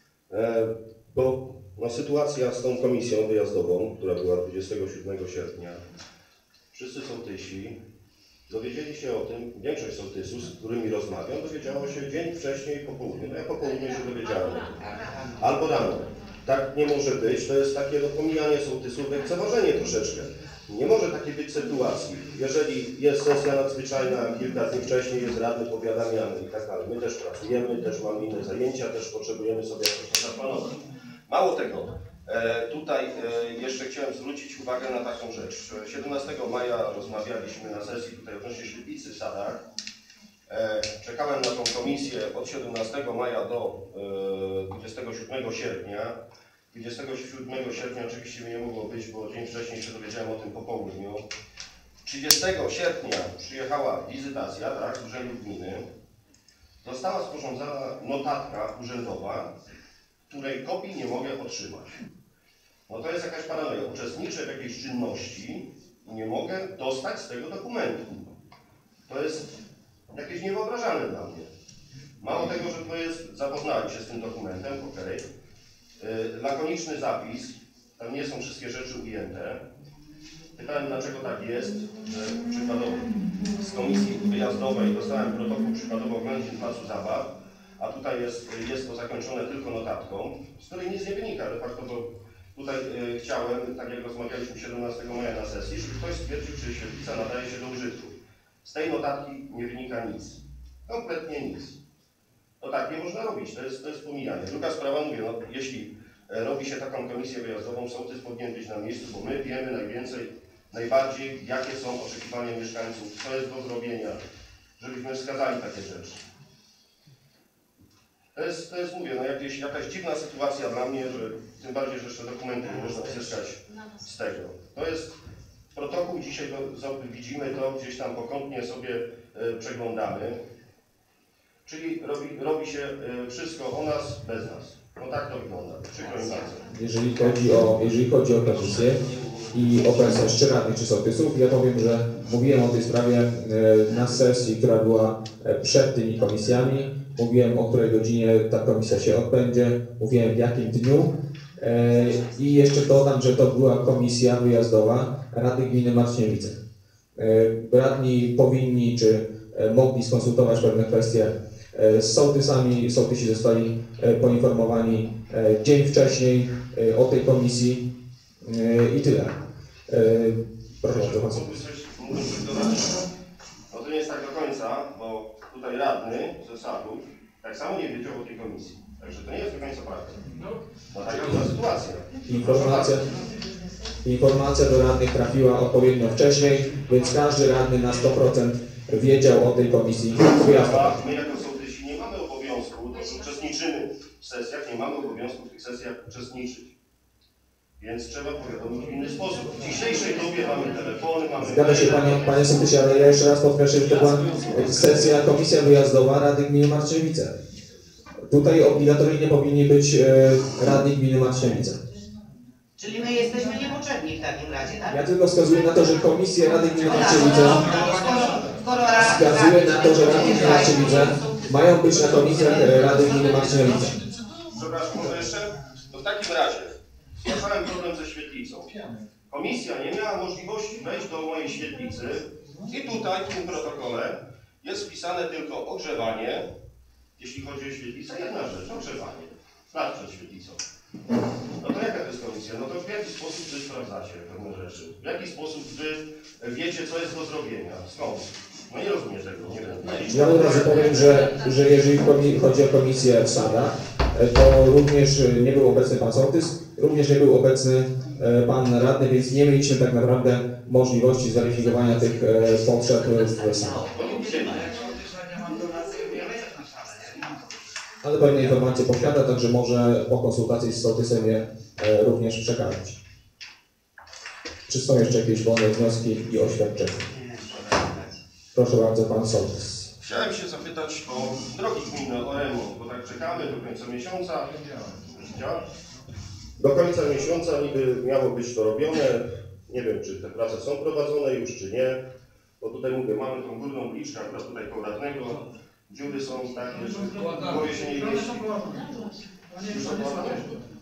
bo no, sytuacja z tą komisją wyjazdową, która była dwudziestego siódmego sierpnia, wszyscy sołtysi dowiedzieli się o tym, większość sołtysów, z którymi rozmawiam, dowiedziało się dzień wcześniej po południu. No ja po południu się dowiedziałem o tym. Albo rano. Tak nie może być, to jest takie no, pomijanie sołtysów, lekceważenie troszeczkę. Nie może takiej być sytuacji, jeżeli jest sesja nadzwyczajna, kilka dni wcześniej jest radny powiadamiany i tak dalej. My też pracujemy, też mamy inne zajęcia, też potrzebujemy sobie coś zaplanować. Mało tego, e, tutaj e, jeszcze chciałem zwrócić uwagę na taką rzecz. siedemnastego maja rozmawialiśmy na sesji tutaj odnośnie Świetlicy w Sadach. E, czekałem na tą komisję od siedemnastego maja do e, dwudziestego siódmego sierpnia. dwudziestego siódmego sierpnia oczywiście mi nie mogło być, bo dzień wcześniej się dowiedziałem o tym po południu. trzydziestego sierpnia przyjechała wizytacja, tak, z Urzędu Gminy. Została sporządzona notatka urzędowa, której kopii nie mogę otrzymać. No to jest jakaś paranoja. Uczestniczę w jakiejś czynności i nie mogę dostać z tego dokumentu. To jest jakieś niewyobrażalne dla mnie. Mało tego, że to jest, zapoznałem się z tym dokumentem, ok. Lakoniczny zapis, tam nie są wszystkie rzeczy ujęte. Pytałem, dlaczego tak jest, że przykładowo z komisji wyjazdowej dostałem protokół przykładowo oględzin placu zabaw, a tutaj jest, jest to zakończone tylko notatką, z której nic nie wynika. De facto, bo tutaj y, chciałem, tak jak rozmawialiśmy siedemnastego maja na sesji, żeby ktoś stwierdził, czy świetlica nadaje się do użytku. Z tej notatki nie wynika nic. Kompletnie nic. No tak nie można robić, to jest, to jest pomijanie. Druga sprawa, mówię, no, jeśli robi się taką komisję wyjazdową, sołtys powinien być na miejscu, bo my wiemy najwięcej, najbardziej, jakie są oczekiwania mieszkańców, co jest do zrobienia, żebyśmy wskazali takie rzeczy. To jest, to jest mówię, no jakieś, jakaś dziwna sytuacja dla mnie, że tym bardziej, że jeszcze dokumenty nie można uzyskać z tego. To jest protokół, dzisiaj to, widzimy to, gdzieś tam pokątnie sobie y, przeglądamy. Czyli robi, robi się y, wszystko o nas, bez nas. No tak to wygląda. Przykro mi bardzo. Jeżeli chodzi o, jeżeli chodzi o komisję i obecność czy radnych, czy sołtysów, ja powiem, że mówiłem o tej sprawie y, na sesji, która była przed tymi komisjami. Mówiłem, o której godzinie ta komisja się odbędzie, mówiłem w jakim dniu. y, I jeszcze dodam, że to była komisja wyjazdowa Rady Gminy Marcinowice. Y, radni powinni, czy mogli skonsultować pewne kwestie z sołtysami. Sołtysi zostali poinformowani dzień wcześniej o tej komisji i tyle. Proszę bardzo, pan sołtys. No to nie jest tak do końca, bo tutaj radny ze Sadów tak samo nie wiedział o tej komisji. Także to nie jest do końca prawda. No taka była sytuacja. Informacja, informacja do radnych trafiła odpowiednio wcześniej, więc każdy radny na sto procent wiedział o tej komisji wyjazdowej. My jako sołtysi nie mamy obowiązku, to uczestniczymy w sesjach, nie mamy obowiązku w tych sesjach uczestniczyć. Więc trzeba powiadomić w inny sposób. W dzisiejszej dobie mamy telefony, mamy... Zgadza się panie, panie sołtysie, ale ja jeszcze raz podkreślę, że to była sesja, komisja wyjazdowa Rady Gminy Marcinowice. Tutaj obligatoryjnie powinni być e, radni Gminy Marcinowice. Czyli my jesteśmy niepotrzebni w takim razie, tak? Ja tylko wskazuję na to, że komisja Rady Gminy Marcinowice wskazuje na to, że radni Gminy Marcinowice mają być na komisjach Rady Gminy Marcinowice. Przepraszam, może jeszcze? To w takim razie zgłaszałem problem ze świetlicą. Komisja nie miała możliwości wejść do mojej świetlicy i tutaj w tym protokole jest wpisane tylko ogrzewanie, jeśli chodzi o świetlicę, jedna rzecz, ogrzewanie, nad przed świetlicą. No to jaka to jest komisja? No to w jaki sposób wy sprawdzacie pewne rzeczy? W jaki sposób wy wiecie, co jest do zrobienia? Skąd? No nie rozumiem tego, nie wiem. Ja od razu powiem, że, że jeżeli chodzi o komisję w Sadach, to również nie był obecny pan sołtys, również nie był obecny pan radny, więc nie mieliśmy tak naprawdę możliwości zweryfikowania tych potrzeb w Sadach. Ale pewne informacje posiada, także może po konsultacji z sołtysem je również przekazać. Czy są jeszcze jakieś wolne wnioski i oświadczenia? Proszę bardzo, pan sołtys. Chciałem się zapytać o drogi gminne, o remont, bo tak czekamy do końca miesiąca. Do końca miesiąca niby miało być to robione. Nie wiem, czy te prace są prowadzone już, czy nie. Bo tutaj mówię, mamy tą górną uliczkę, akurat tutaj koło radnego. Dziury są takie, że w głowie się nie mieści. Już opłacone?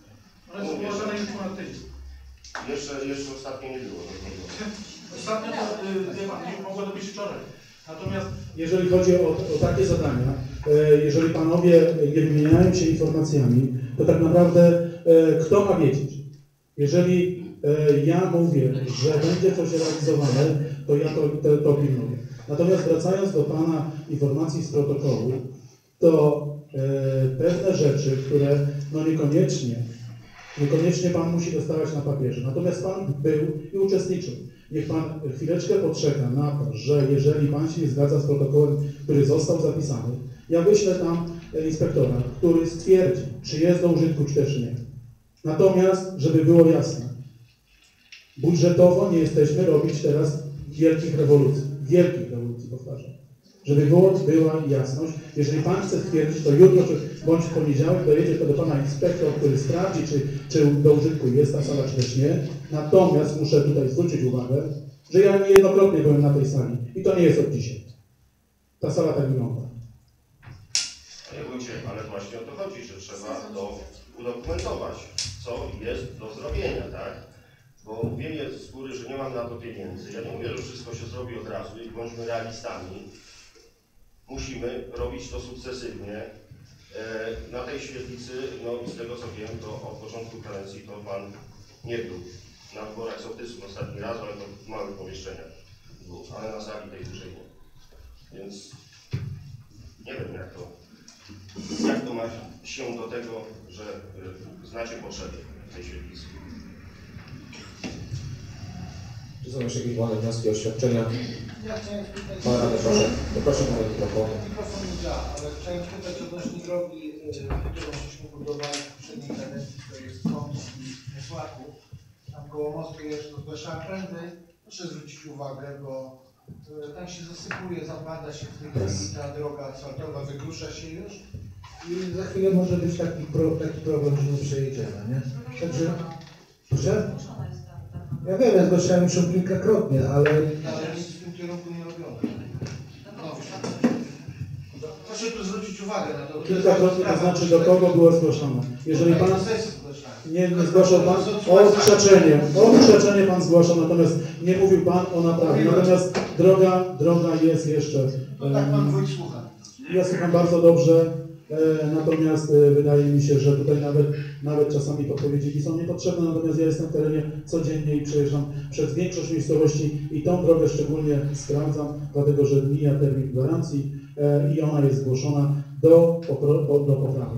Jeszcze, jeszcze ostatnio nie było. Ostatnio to, wie pan, nie mogło to być wczoraj. Natomiast jeżeli chodzi o, o takie zadania, jeżeli panowie nie wymieniają się informacjami, to tak naprawdę kto ma wiedzieć? Jeżeli ja mówię, że będzie coś realizowane, to ja to, to, to pilnuję. Natomiast wracając do pana informacji z protokołu, to pewne rzeczy, które no niekoniecznie, niekoniecznie pan musi dostawać na papierze. Natomiast pan był i uczestniczył. Niech pan chwileczkę poczeka na to, że jeżeli pan się nie zgadza z protokołem, który został zapisany, ja wyślę tam inspektora, który stwierdzi, czy jest do użytku, czy też nie. Natomiast, żeby było jasne, budżetowo nie jesteśmy robić teraz wielkich rewolucji. Wielkich rewolucji, powtarzam. Żeby było, była jasność, jeżeli pan chce stwierdzić, to jutro, czy bądź w poniedziałek dojedzie to do pana inspektor, który sprawdzi, czy, czy do użytku jest ta sala, czy też nie. Natomiast muszę tutaj zwrócić uwagę, że ja niejednokrotnie byłem na tej sali i to nie jest od dzisiaj. Ta sala tak wygląda. Panie wójcie, ale właśnie o to chodzi, że trzeba to udokumentować, co jest do zrobienia, tak? Bo mówienie z góry, że nie mam na to pieniędzy. Ja nie mówię, że wszystko się zrobi od razu i bądźmy realistami. Musimy robić to sukcesywnie. Na tej świetlicy, no z tego co wiem, to od początku kadencji to pan nie był na wyborach sołtysów ostatni raz, ale to w małych pomieszczeniach był, ale na sali tej dużej nie. Więc nie wiem jak to, jak to ma się do tego, że znacie potrzeby tej świetlicy. Czy są jeszcze jakieś wolne wnioski, oświadczenia? Ja chciałem spytać... Pan radny, proszę. Poproszę o mikrofon. Mikrofon nie działa, ale chciałem spytać odnośnie drogi, którą żeśmy budowali w poprzedniej kadencji, to jest Kąt i Niesłaku. Tam koło mostu jeszcze zgłaszałem prędzej. Proszę zwrócić uwagę, bo tam się zasypuje, zapada się w tej chwili ta droga asfaltowa, wykrusza się już. I za chwilę może być taki, pro, taki problem, że nie przejedziemy, nie? Także... Proszę? Ja wiem, ja zgłaszałem już kilkakrotnie, ale... Ale nic w tym kierunku nie robiono. No, proszę tu zwrócić uwagę na to. Kilkakrotnie, to znaczy do kogo było zgłoszone. Jeżeli pan nie, nie zgłaszał pan o odkrzeczenie, o odkrzeczenie pan zgłaszał, natomiast nie mówił pan o naprawie. Natomiast droga, droga jest jeszcze... No tak pan wójt słucha. Ja słucham bardzo dobrze, e, natomiast e, wydaje mi się, że tutaj nawet, nawet czasami podpowiedzi są niepotrzebne, natomiast ja jestem w terenie codziennie i przejeżdżam przez większość miejscowości i tą drogę szczególnie sprawdzam, dlatego że mija termin gwarancji e, i ona jest zgłoszona do, do, do poprawek.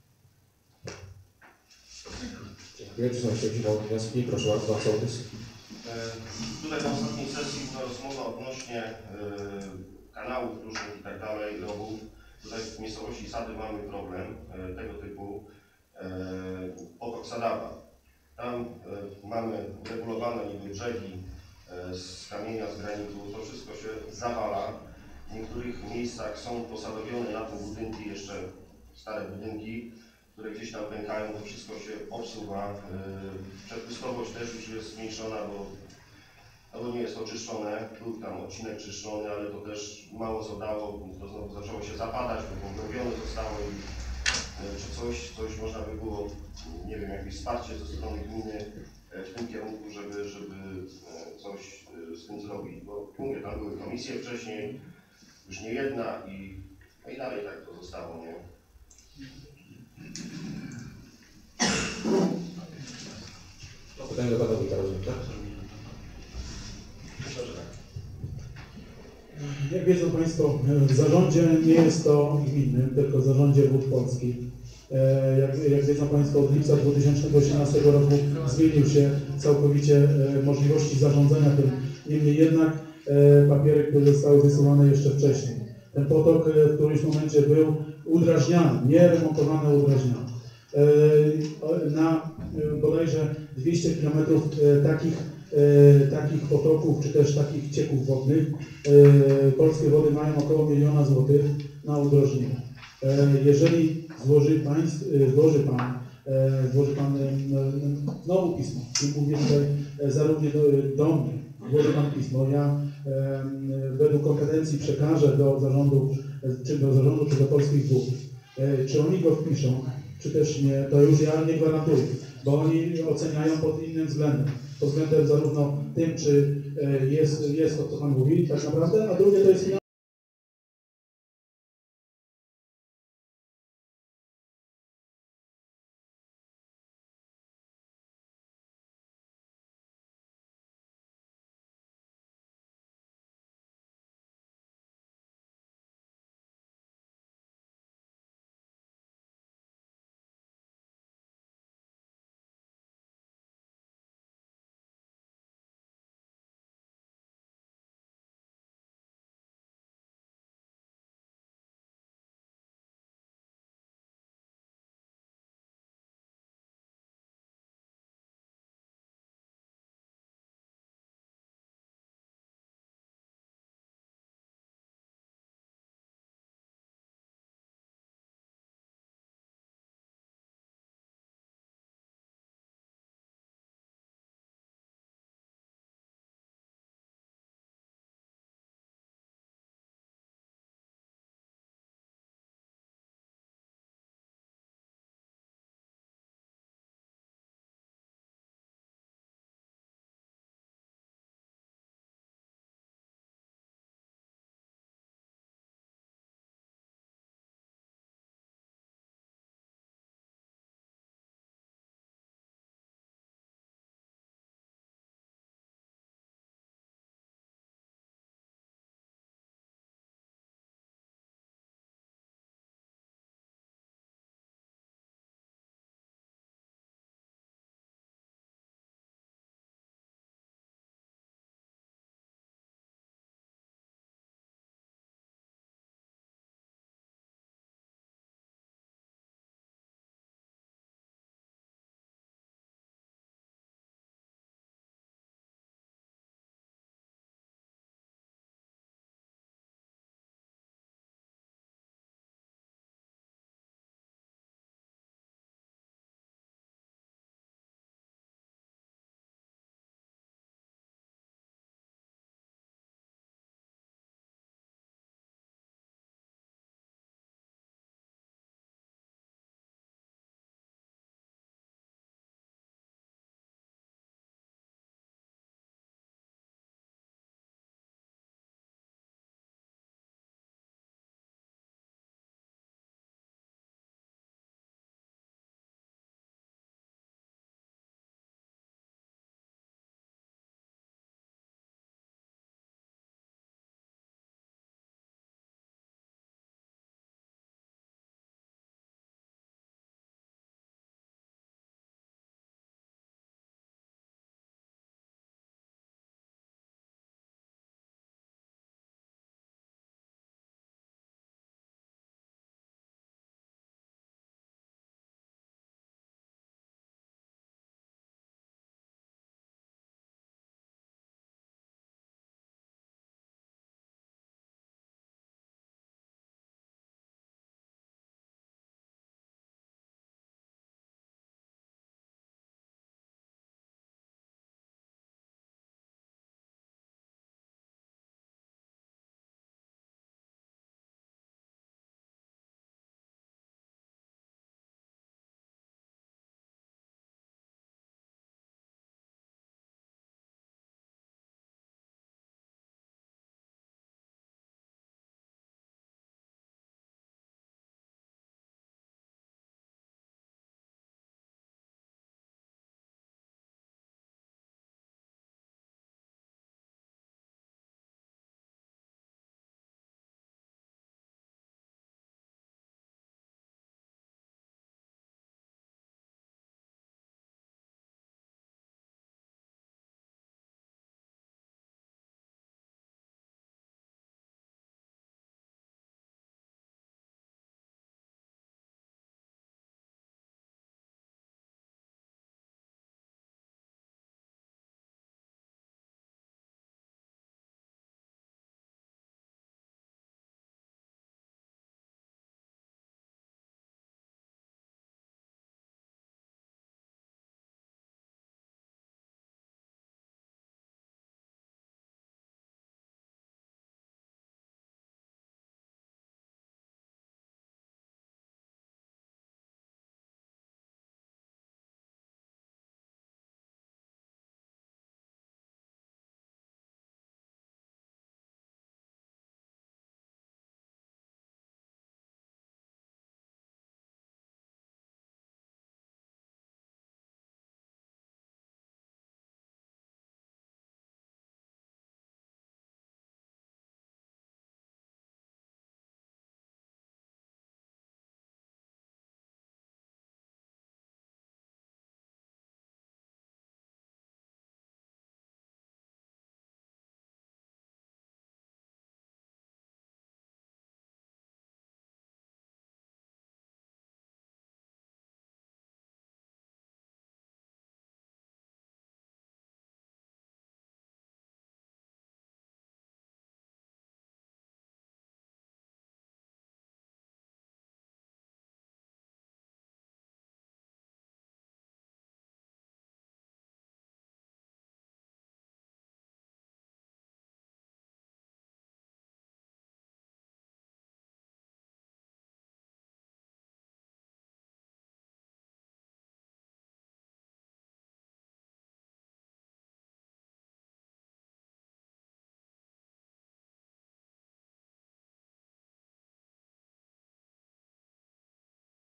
Dziękuję. Czy są jeszcze jakieś wolne wnioski? Proszę bardzo, pan sołtys. Tutaj na ostatniej sesji była rozmowa odnośnie e, kanałów różnych i tak dalej, rowów. Tutaj w miejscowości Sady mamy problem e, tego typu e, potok Sadawa. Tam e, mamy regulowane niby brzegi e, z kamienia, z granitu, to wszystko się zawala. W niektórych miejscach są posadowione na te budynki, jeszcze stare budynki, które gdzieś tam pękają, to wszystko się obsuwa. E, przepustowość też już jest zmniejszona, bo albo nie jest oczyszczone, był tam odcinek czyszczony, ale to też mało co dało, to znowu zaczęło się zapadać, bo pogłębione zostało i czy coś, coś można by było, nie wiem, jakieś wsparcie ze strony gminy w tym kierunku, żeby, żeby coś z tym zrobić, bo mówię, tam były komisje wcześniej, już nie jedna i, no i dalej tak to zostało, nie? Pytanie do Pana Wójta, rozumiem, tak? Jak wiedzą Państwo, w zarządzie nie jest to gminnym, tylko w zarządzie Wód Polskich. Jak, jak wiedzą Państwo, od lipca dwa tysiące osiemnastego roku zmienił się całkowicie możliwości zarządzania tym. Niemniej jednak papiery, które zostały wysyłane jeszcze wcześniej. Ten potok w którymś momencie był udrażniany, nie remontowany, udrażniany. Na bodajże dwieście kilometrów takich, takich potoków, czy też takich cieków wodnych, polskie wody mają około miliona złotych na udrożnienie. Jeżeli złoży, państw, złoży Pan, złoży Pan znowu pismo, i mówię tutaj zarówno do, do mnie, złoży Pan pismo, ja według kompetencji przekażę do zarządu, czy do zarządu, czy do polskich wód. Czy oni go wpiszą, czy też nie, to już ja nie gwarantuję, bo oni oceniają pod innym względem. Pod względem zarówno tym, czy jest, jest to, co Pan mówi, tak naprawdę, a drugie to jest